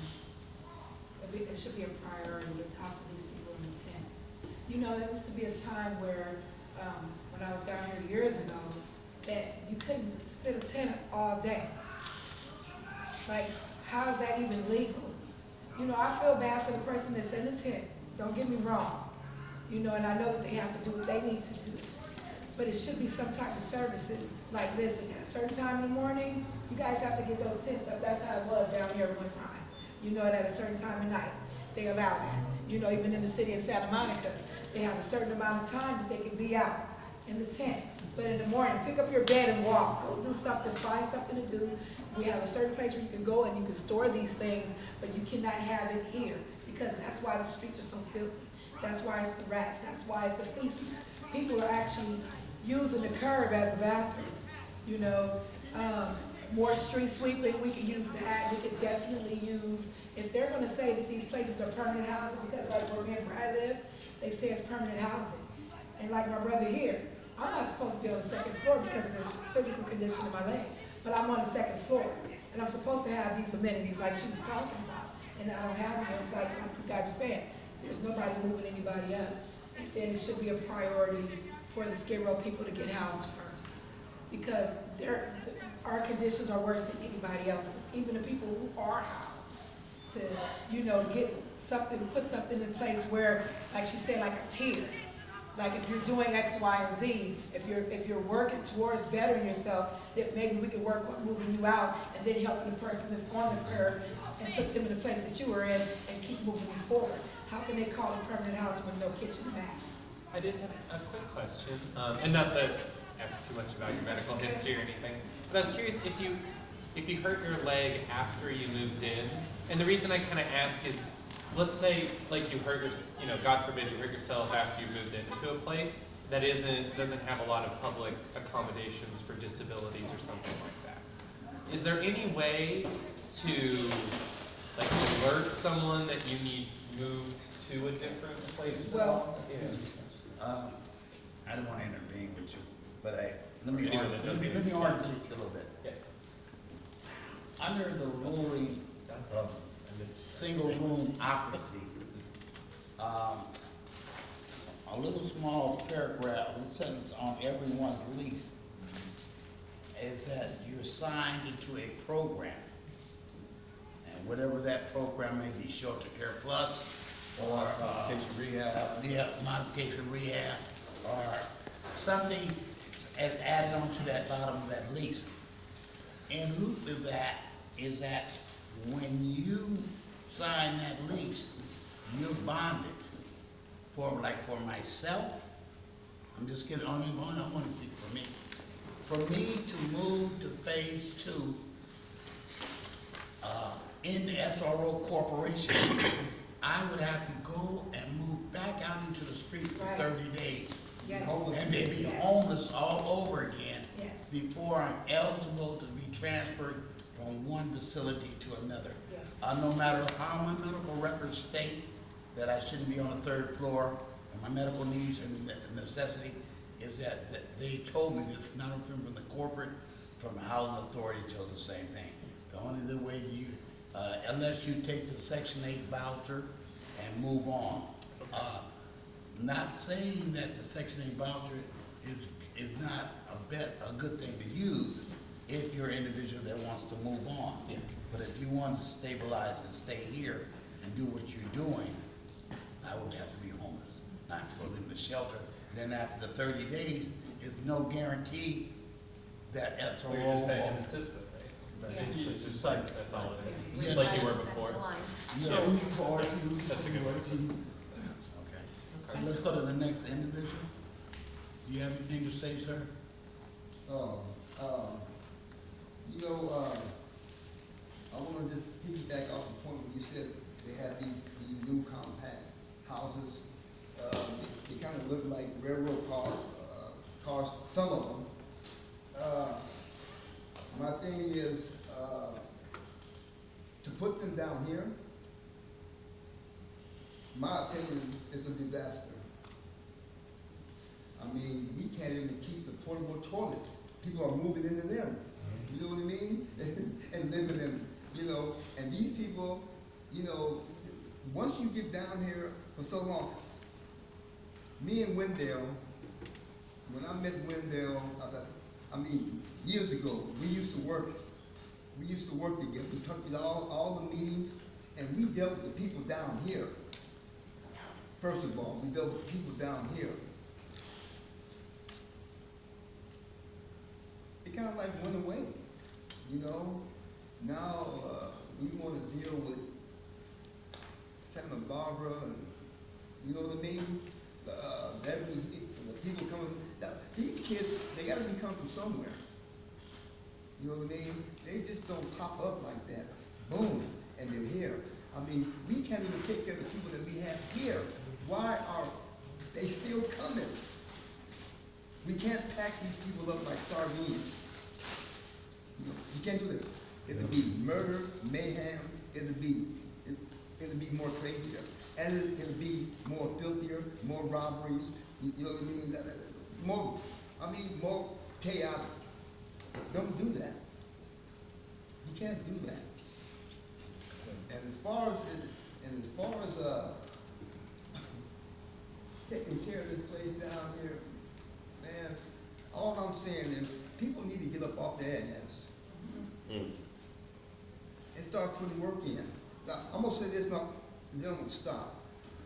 it should be a priority to talk to these people in the tents. There used to be a time where, when I was down here years ago, that you couldn't sit a tent all day. Like, how is that even legal? I feel bad for the person that's in the tent. Don't get me wrong. And I know that they have to do what they need to do. But it should be some type of services. Like, listen, at a certain time in the morning, you guys have to get those tents up. That's how it was down here one time. At a certain time of night, they allow that. Even in the city of Santa Monica, they have a certain amount of time that they can be out in the tent. But in the morning, pick up your bed and walk. Go do something, find something to do. We have a certain place where you can go and you can store these things, but you cannot have it here, because that's why the streets are so filthy. That's why it's the rats. That's why it's the feces. People are actually using the curb as a bathroom. More street sweeping, we can use that. We can definitely use, if they're going to say that these places are permanent housing, because like where me and Brad live, they say it's permanent housing. And like my brother here, I'm not supposed to be on the second floor because of this physical condition of my leg, but I'm on the second floor, and I'm supposed to have these amenities like she was talking about, and I don't have them. It's like you guys are saying, there's nobody moving anybody up, and then it should be a priority for the Skid Row people to get housed first, because our conditions are worse than anybody else's, even the people who are housed, to, you know, get something, put something in place where, like she said, like a tier. Like if you're doing X, Y, and Z, if you're working towards bettering yourself, that maybe we can work on moving you out and then helping the person that's on the curb and put them in the place that you were in and keep moving you forward. How can they call a permanent house with no kitchen and bath? I did have a quick question, and not to ask too much about your medical history or anything, but I was curious if you hurt your leg after you moved in, and the reason I kind of ask is, let's say like you hurt your, you know, God forbid you hurt yourself after you moved into a place that doesn't have a lot of public accommodations for disabilities or something like that. Is there any way to like alert someone that you need moved to a different place? Well, I don't want to intervene with you, but let me Anyone that does it. argue a little bit. Yeah. Under the ruling of single room occupancy, a little small paragraph, a sentence on everyone's lease is that you're signed into a program. And whatever that program may be, Shelter Care Plus, or Modification rehab. modification rehab, or something as added on to that bottom of that lease. In lieu of that is that when you sign that lease, you're bonded. For myself, I'm just kidding, I don't want to speak for me. For me to move to phase 2 in the SRO Corporation, I would have to go and move back out into the street for Right. 30 days. yes. And then be Yes. homeless all over again Yes. before I'm eligible to be transferred from one facility to another. Yes. No matter how my medical records state that I shouldn't be on the 3rd floor, and my medical needs and necessity is that they told me this, not from the corporate, from the housing authority, told the same thing. The only way you, unless you take the Section 8 voucher and move on. Not saying that the Section 8 voucher is not a good thing to use if you're an individual that wants to move on. Yeah. But if you want to stabilize and stay here and do what you're doing, I would have to be homeless, not to go live in the shelter. Then after the 30 days, there's no guarantee that So you're just SRO. taking the system, right? Yeah. It's just like, that's all it is. Yeah. Just like you were before. Yeah. Yeah. Party, That's a good one. Okay. So let's go to the next individual. Do you have anything to say, sir? You know, I wanna just piggyback off the point when you said they have these new compact houses. They kind of look like railroad cars, some of them. My thing is, to put them down here, my opinion is a disaster. I mean, we can't even keep the portable toilets. People are moving into them. You know what I mean? And living in them, you know. And these people, you know, once you get down here for so long, me and Wendell, when I met Wendell, I mean, years ago, we used to work together. We took all the meetings, and we dealt with the people down here. First of all, we dealt with the people down here. It kind of like went away, you know. Now we want to deal with Santa Barbara, and you know what I mean. The people coming. Now, these kids, they got to be coming from somewhere. You know what I mean? They just don't pop up like that. Boom, and they're here. I mean, we can't even take care of the people that we have here. Why are they still coming? We can't pack these people up like sardines. You can't do that. It'll be murder, mayhem. It'll be more crazier, and it'll be more filthier, more robberies. You know what I mean? I mean, more chaotic. Don't do that. You can't do that. And as far as taking care of this place down here, man, all I'm saying is people need to get up off their ass and start putting work in. Now, I'm gonna say this, now, then I'm gonna stop.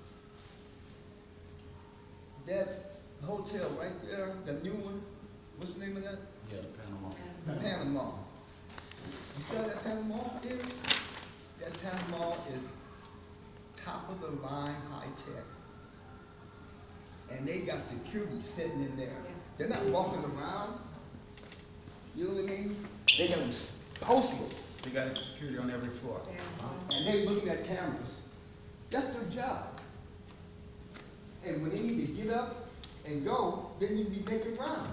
That hotel right there, the new one, what's the name of that? Yeah, Panama. Panama. You saw that Panama is? That Panama is top of the line high tech. And they got security sitting in there. They're not walking around. You know what I mean? They got them posted. They got security on every floor. And they looking at cameras. That's their job. And when they need to get up and go, they need to be making rounds.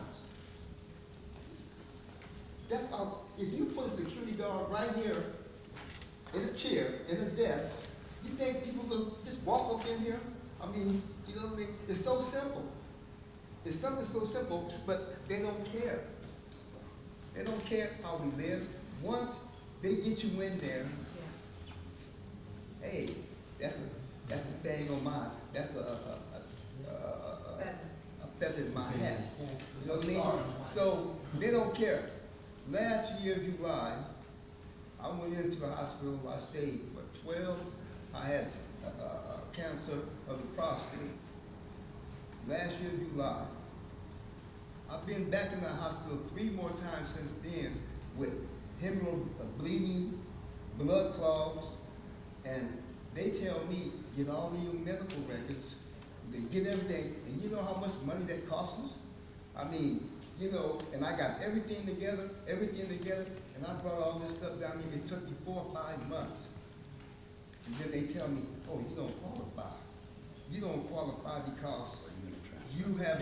That's how, if you put a security guard right here in a chair, in a desk, you think people will just walk up in here? I mean, you know what I mean? It's so simple. It's something so simple, but they don't care. They don't care how we live. Once they get you in there, hey, that's a thing on my, that's a feather in my hat. You know what I mean? So they don't care. Last year, July, I went into the hospital. I stayed, what, 12? I had cancer of the prostate. Last year, July. I've been back in the hospital 3 more times since then with hemorrhage, bleeding, blood clots, and they tell me, get all of your medical records, they get everything, and you know how much money that costs us? I mean, you know, and I got everything together, and I brought all this stuff down here. It took me 4 or 5 months. And then they tell me, oh, you don't qualify. You don't qualify because you have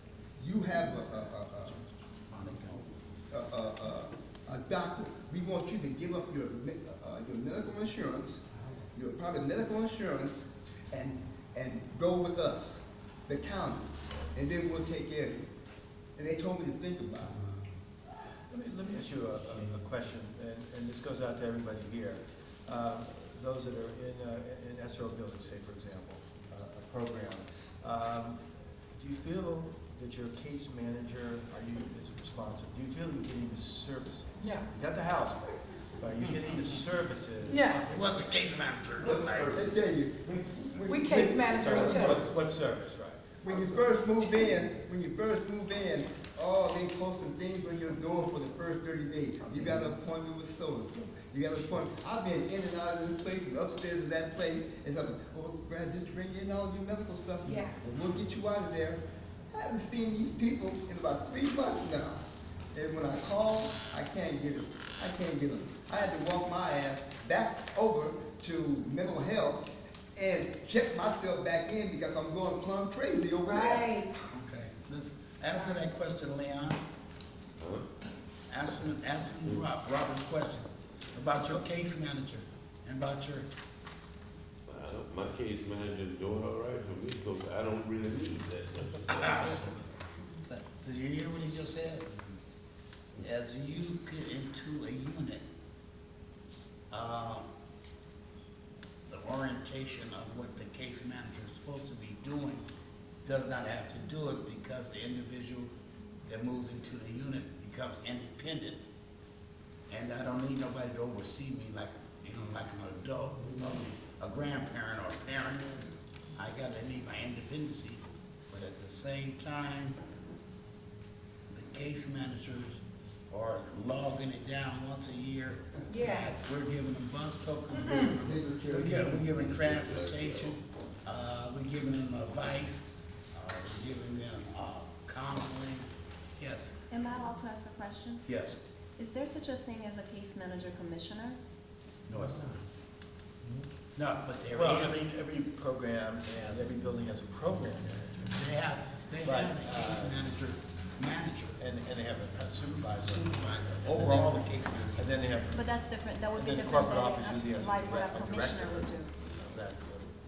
a doctor. We want you to give up your medical insurance, your private medical insurance, and go with us, the county, and then we'll take care of you. And they told me to think about it. Let me ask you a question, and this goes out to everybody here. Those that are in SRO buildings, say for example, a program. Do you feel that your case manager, is responsive? Do you feel you're getting the services? Yeah. You got the house, but are you getting the services? Yeah, What's the case manager? I tell you, we case manager each other. What service, right? when you first move in, oh, they post some things on your door for the first 30 days. You got an appointment with so-and-so. You got an appointment. I've been in and out of this place and upstairs of that place and something. Oh, Brad, just bring in all your medical stuff. Yeah. And we'll get you out of there. I haven't seen these people in about 3 months now. And when I call, I can't get them. I had to walk my ass back over to mental health and check myself back in because I'm going plumb crazy over there. Right. Okay, let's answer that question, Leon. Answer Robert's question about your case manager and about your. My case manager's doing all right for me because I don't really need that much. So, did you hear what he just said? As you get into a unit, the orientation of what the case manager is supposed to be doing does not have to do it because the individual that moves into the unit becomes independent. And I don't need nobody to oversee me like, like an adult, a grandparent or a parent. I need my independency, but at the same time, the case managers are logging it down once a year. Yeah. We're giving them bus tokens, we're giving transportation, we're giving them advice, we're giving them counseling. Yes, Am I allowed to ask a question? yes. Is there such a thing as a case manager commissioner? No, it's not. No, but there Well, is. I mean, every program and every building has a program manager. They have Right, a case manager, And they have a supervisor. supervisor, overall the case And manager. then they have, But that's different, that would and be then the different corporate office than usually has like what a a commissioner director would do. of that. So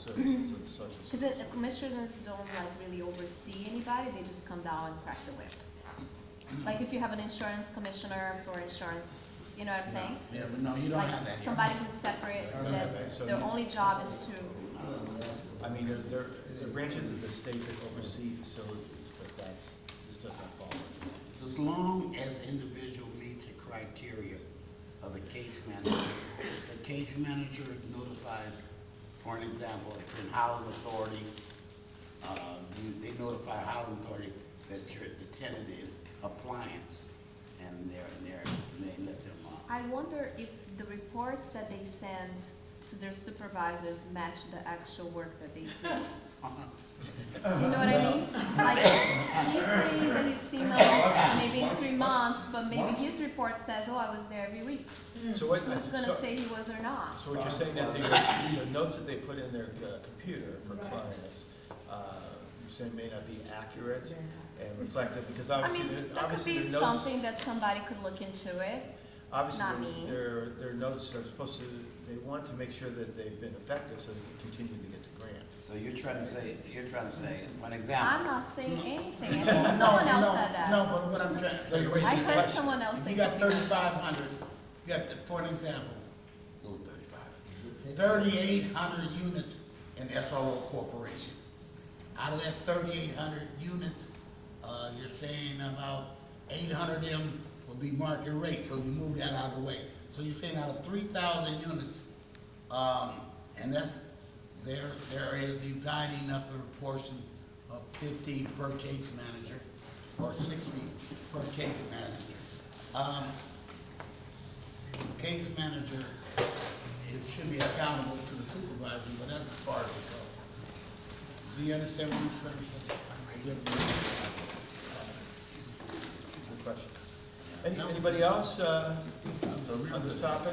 services of the social Because services. the commissioners don't like really oversee anybody, they just come down and crack the whip. Like if you have an insurance commissioner for insurance, you know what I'm saying? Yeah, but no, you don't Like have that here. somebody who's separate, that So their you- only job is to, I mean, there are branches of the state that oversee facilities, but this does not fall under that. As long as the individual meets the criteria of the case manager, the case manager notifies, for an example, if in housing authority, they notify housing authority that the tenant is appliance, and they let them I wonder if the reports that they send to their supervisors match the actual work that they do. Do you know what I mean? Like, he's saying that he's seen them maybe in 3 months, but maybe his report says, oh, I was there every week. So what, Who's so, gonna say he was or not? so what you're saying that the notes that they put in their computer for clients, you're saying may not be accurate and reflective, because I obviously, mean, there- that could obviously be their notes, something that somebody could look into it. obviously not me. their notes are supposed to, they want to make sure that they've been effective so they can continue to get the grant. So you're trying to say, for an I'm example. not saying anything, I No, think no, someone else no, said that. No, but what I'm trying to say. you're raising I the heard question. someone else If say you got something. 3,500, you got, for an example, go 3,800 units in SRO Corporation. Out of that 3,800 units, you're saying about 800 of them will be market rate, so you move that out of the way. So you're saying out of 3,000 units, and that's, there is dividing up a portion of 50 per case manager, or 60 per case manager. Case manager, it should be accountable to the supervisor, but that's part of it. Do you understand what I'm trying to say? Good question. Anybody else on this topic?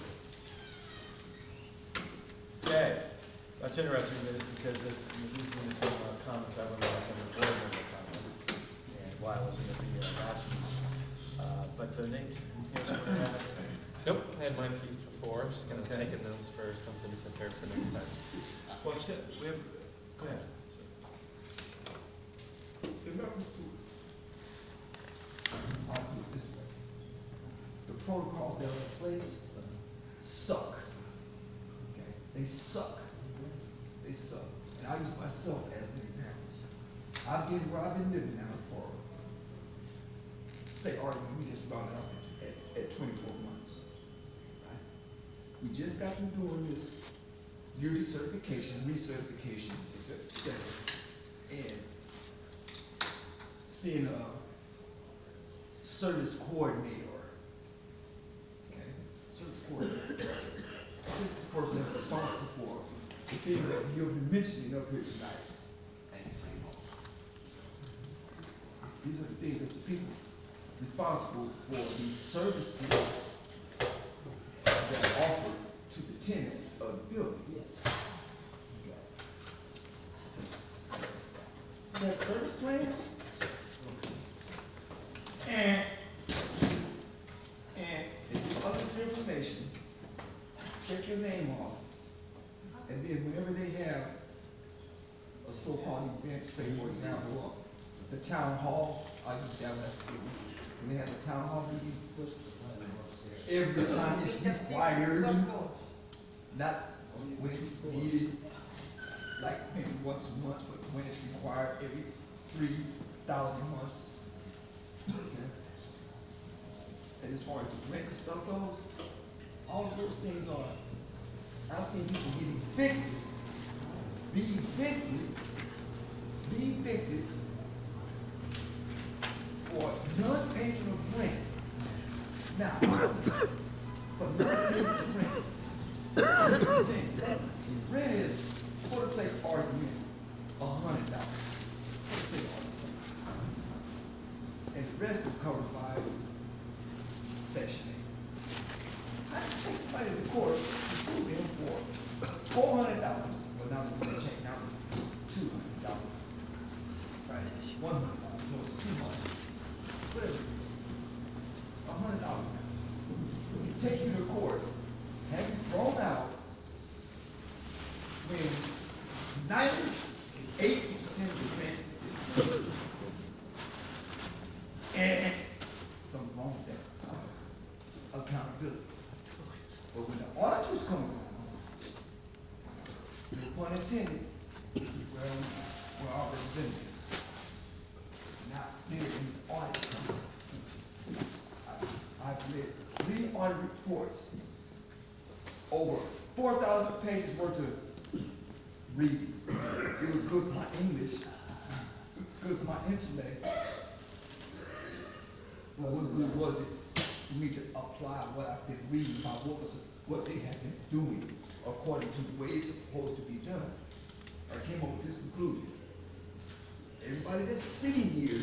Okay, that's interesting because you're using the same comments I would like on the board member comments, and why I wasn't at the last meeting. But Nate, anything else you want to add? Nope, I had my piece before, just gonna Okay. take notes for something to prepare for next time. Well, we have, go ahead. I'll put it this way. The protocols that are in place suck. Okay? They suck. They suck. And I use myself as an example. I've been where I've been living now for, say, argument, we just rounded up at 24 months. Right? We just got through doing this yearly certification, recertification, et cetera, and seeing a service coordinator. Okay? Service coordinator. This is the person that's responsible for the things that you've been mentioning up here tonight. These are the things that the people responsible for these services that are offered to the tenants of the building. Yes. That service plan, and if you up this information, check your name off, and then whenever they have a so-called event, say for example, the town hall, I use that last week, when they have the town hall meeting, every time it's required, not when it's needed, like maybe once a month, but when it's required every 3,000 months. Okay? And as far as the rent and stuff goes, all of those things are, I've seen people get evicted, be evicted for non-payment of rent. Now, for non-payment of rent, here's the thing. Rent is, for the sake of argument, $100. For the sake of argument. And the rest is covered by Section 8. I can take somebody to court to sue them for $400. Well, now we're going to change. Now it's $200. Right? $100. No, it's $200. Whatever. $100. Take you to court, have you thrown out when accountability. But when the auditors come around, no pun intended, where our representatives, not there in these audits come. I've read 3 audit reports, over 4,000 pages worth of reading. It was good for my English, good for my intellect. But what good was it for me to apply what I've been reading about what they have been doing according to the way it's supposed to be done? I came up with this conclusion. Everybody that's sitting here,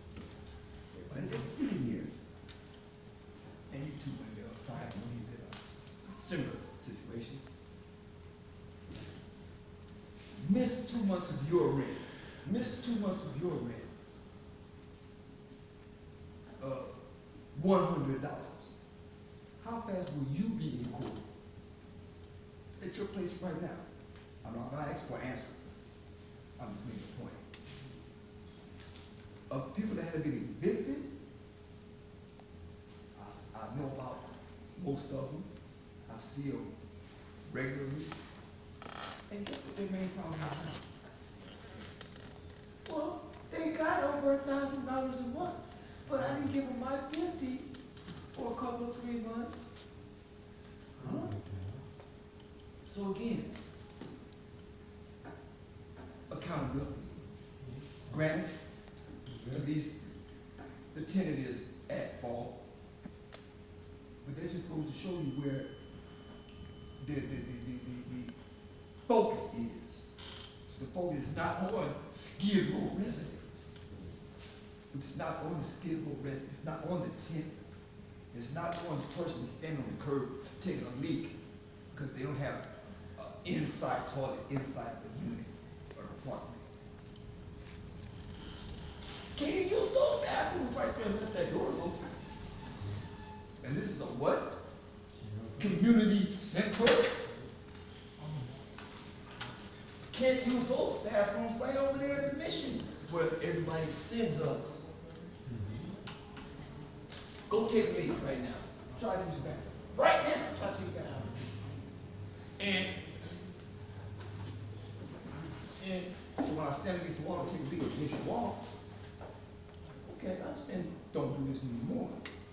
and you too, when they're trying when he's in a similar situation, miss 2 months of your rent. Miss 2 months of your rent. $100. How fast will you be in court? At your place right now. I'm not gonna ask for an answer. I'm just making a point. Of the people that have been evicted, I know about most of them. I see them regularly. And guess what their main problem is now? Well, they got over $1,000 a month, but I didn't give them my 50 for a couple of 3 months. Huh? So again, accountability. Granted, at least the tenant is at fault, but that just goes to show you where the focus is. The focus is not on Skid Row residents. It's not on the Skid Row residents. It's not on the tenant. It's not on the person standing on the curb taking a leak because they don't have inside toilet inside the unit or apartment. Can you use those bathrooms right there and let that door open? And this is a what? Community center? Can't use those bathrooms right over there at the Mission where everybody sends us. Go take a leak right now. Try to use the bathroom. Right now, try to take a bathroom. And so when I stand against the wall and take a leak against the wall, okay, I understand, don't do this anymore.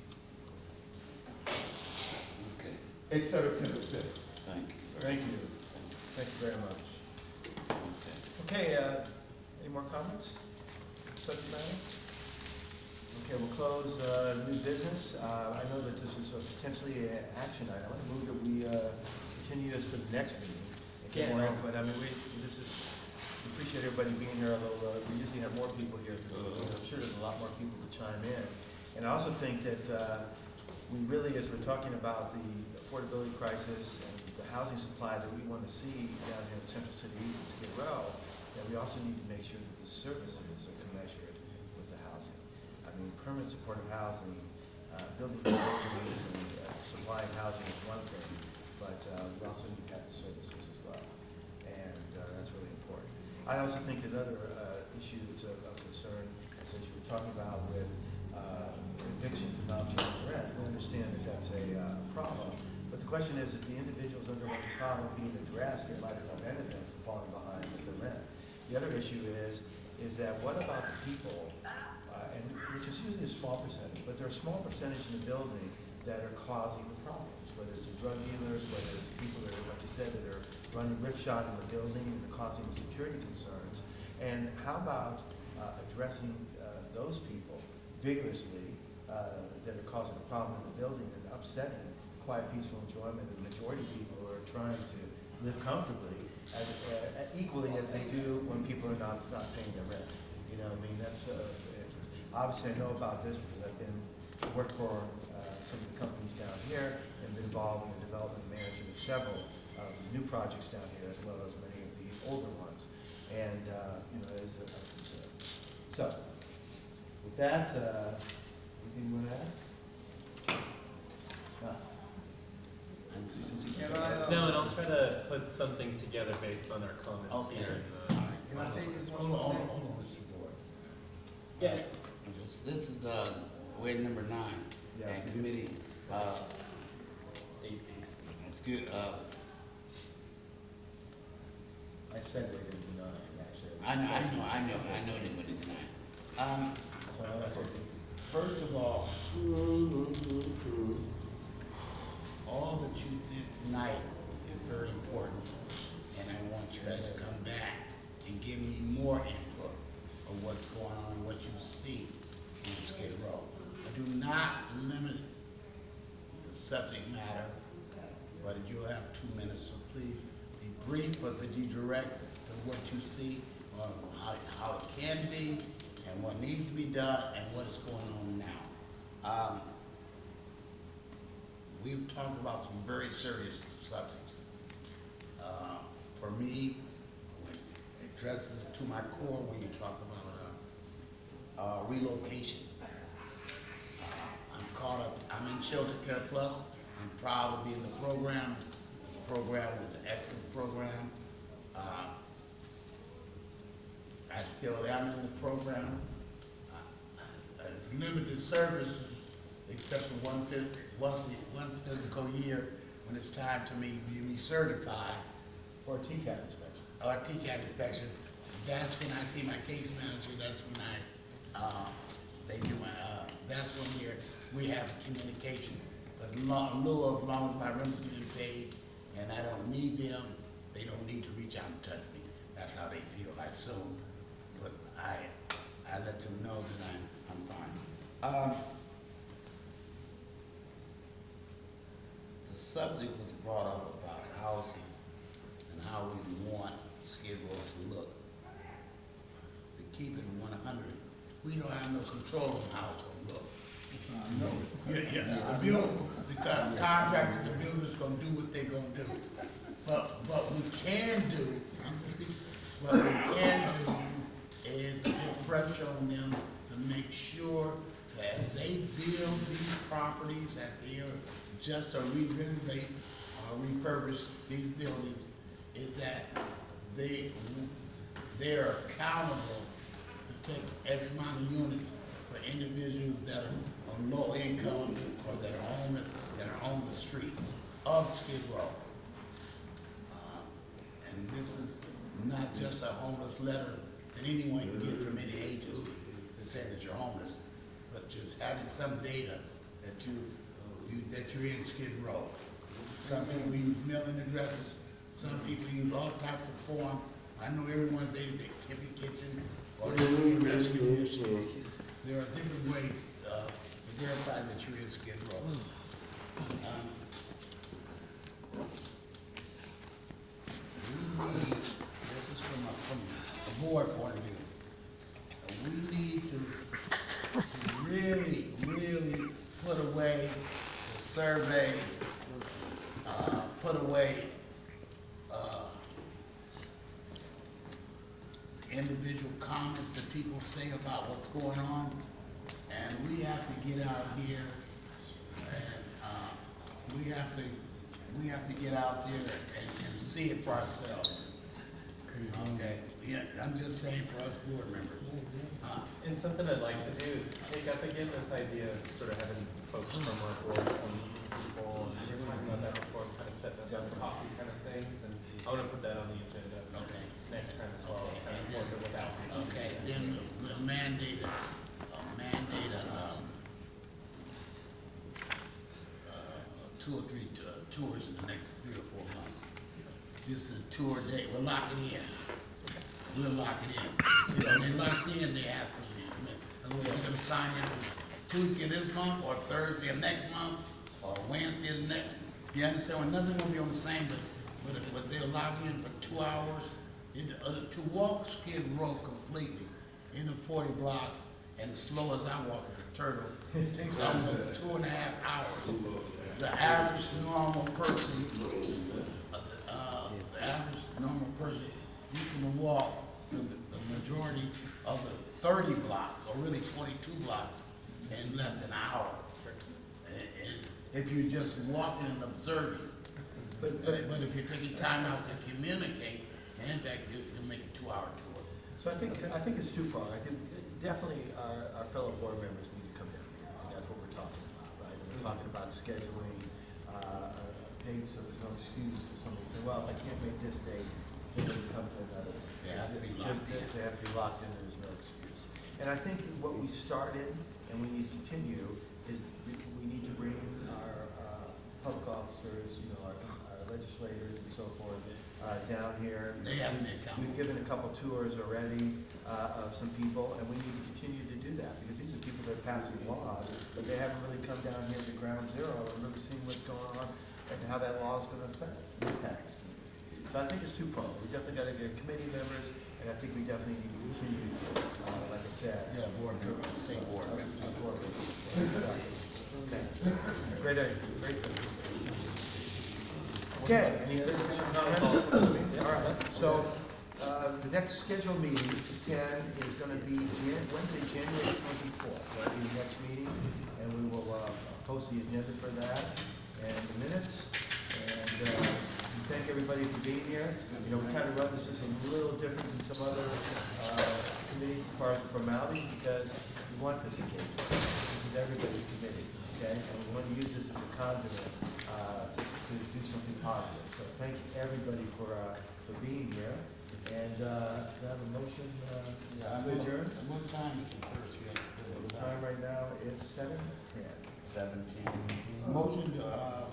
Okay, Et cetera, et cetera, et cetera. thank you. Thank you. Thank you very much. Okay. Okay, any more comments? Subject matter? Okay, we'll close new business. I know that this is potentially an action item. I move that we continue this for the next meeting. If you Yeah, want, no. but I mean, we appreciate everybody being here, although we usually have more people here. I'm sure there's a lot more people to chime in. And I also think that we really, as we're talking about the affordability crisis and the housing supply that we want to see down here in Central City East and Skid Row, that we also need to make sure that the services are commensurate with the housing. I mean, permanent supportive housing, building buildings and supplying housing is one thing, but we also need to have the services as well. And that's really important. I also think another issue that's of concern, since you were talking about with eviction for non-paying rent, we understand that that's a problem. But the question is, if the individuals under which the problem being addressed, they might prevent them from falling behind with the rent. The other issue is that what about the people, and which is usually a small percentage, but there are a small percentage in the building that are causing the problems, whether it's the drug dealers, whether it's people that are, like you said, that are running ripshod in the building and they're causing the security concerns. And how about addressing those people vigorously that are causing a problem in the building and upsetting quiet, peaceful enjoyment of the majority of people who are trying to live comfortably equally as they do when people are not paying their rent. You know, I mean, that's obviously I know about this because I've worked for some of the companies down here and been involved in the development and management of several new projects down here as well as many of the older ones. And, you know, it is a concern. So, with that, anything you want to add? No, and I'll try to put something together based on our comments Okay. here. Can I say this one Hold more on, thing? hold on, Mr. Board. Yeah. This is, way number 9, Yes. and committee, excuse, I said we're gonna deny it, actually. I know they wouldn't deny. So that's what, First of all that you did tonight is very important, and I want you guys to come back and give me more input of what's going on and what you see in Skid Row. I do not limit the subject matter, but you'll have 2 minutes, so please be brief, but be direct to what you see, how it can be, and what needs to be done, and what is going on now. We've talked about some very serious subjects. For me, it addresses to my core when you talk about relocation. I'm caught up, I'm in Shelter Care Plus. I'm proud to be in the program. The program was an excellent program. I still am in the program. It's limited services, except for once physical year, when it's time to me be recertified. or a TCAT inspection. Or TCAT inspection. That's when I see my case manager. That's when they do my. That's when we have communication. But in lieu of, as long as my rent has been paid and I don't need them, they don't need to reach out and touch me. That's how they feel, I assume. But I let them know that I'm fine. The subject was brought up about housing and how we want Skid Row to look. To keep it 100, we don't have no control on how it's gonna look. The contractors and builders gonna do what they're gonna do. But we can do, what we can do is put pressure on them to make sure that as they build these properties, that they are just to renovate or refurbish these buildings, is that they're accountable to take X amount of units for individuals that are on low income or that are homeless, that are on the streets of Skid Row. And this is not just a homeless letter that anyone can get from any agency that say that you're homeless, but just having some data that you're in Skid Row. Some people use mailing addresses. Some people use all types of form. I know everyone's able to Kippy Kitchen or the rescue mission. There are different ways to verify that you're in Skid Row. This is from a board point of view. We need to really put away the survey, put away individual comments that people say about what's going on, and we have to get out here and we have to get out there and see it for ourselves. Okay, yeah, I'm just saying for us board members. And something I'd like to do is take up again this idea of sort of having folks from our board come meet people, and we were talking about that before, kind of setting up some coffee kind of things, and I want to put that on the agenda next time as well, kind of work it without. Okay, then we'll mandate 2 or 3 tours in the next 3 or 4 months. This is a tour date. We'll lock it in. We'll lock it in. See, when they locked in, they have to be. We're going to sign in Tuesday of this month, or Thursday of next month, or Wednesday of the next. You understand? Well, nothing will be on the same, but they'll lock in for 2 hours. To walk Skid Row completely in the 40 blocks, and as slow as I walk as a turtle, it takes almost 2.5 hours. The average normal person, you can walk the majority of the 30 blocks, or really 22 blocks, in less than an hour. And if you're just walking and observing, but if you're taking time out to communicate, in fact, you'll make a 2-hour tour. So I think it's twofold. I think definitely our fellow board members need to come down here, and that's what we're talking about, right? We're talking about scheduling a date so there's no excuse for somebody to say, well, if I can't make this date, then we come to another. They have to be locked in. They have to be locked in, there's no excuse. And I think what we started, and we need to continue, is we need to bring our public officers, you know, our legislators and so forth, down here. They have to be accountable. We've given a couple tours already of some people, and we need to continue to do that, because these are people that are passing laws, but they haven't really come down here to ground zero and really seen what's going on and how that law is gonna impact. So I think it's two-pronged. We definitely gotta get committee members, and I think we definitely need to continue, like I said. Yeah, board members, state board members. Okay. Great idea, great. Okay, any other comments? All right, so, the next scheduled meeting, 6:10, is gonna be Wednesday, January 24th. That'll be the next meeting, and we will, post the agenda for that and the minutes. And, we thank everybody for being here. You know, we kind of run this just a little different than some other, committees as far as the formality, because we want this engagement. This is everybody's committee, okay? And we want to use this as a conduit, to do something positive. So thank you, everybody, for being here. And, can I have a motion, Yeah, to adjourn? what time is it first? You have to The do time right now is 7:10. 17. Motion to,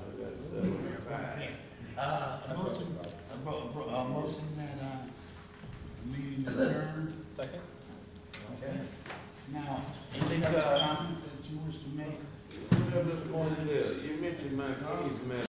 motion that, meeting adjourned. Second? Okay. Now, I any think, other comments that you wish to make? What I was going to tell, you mentioned my case, man.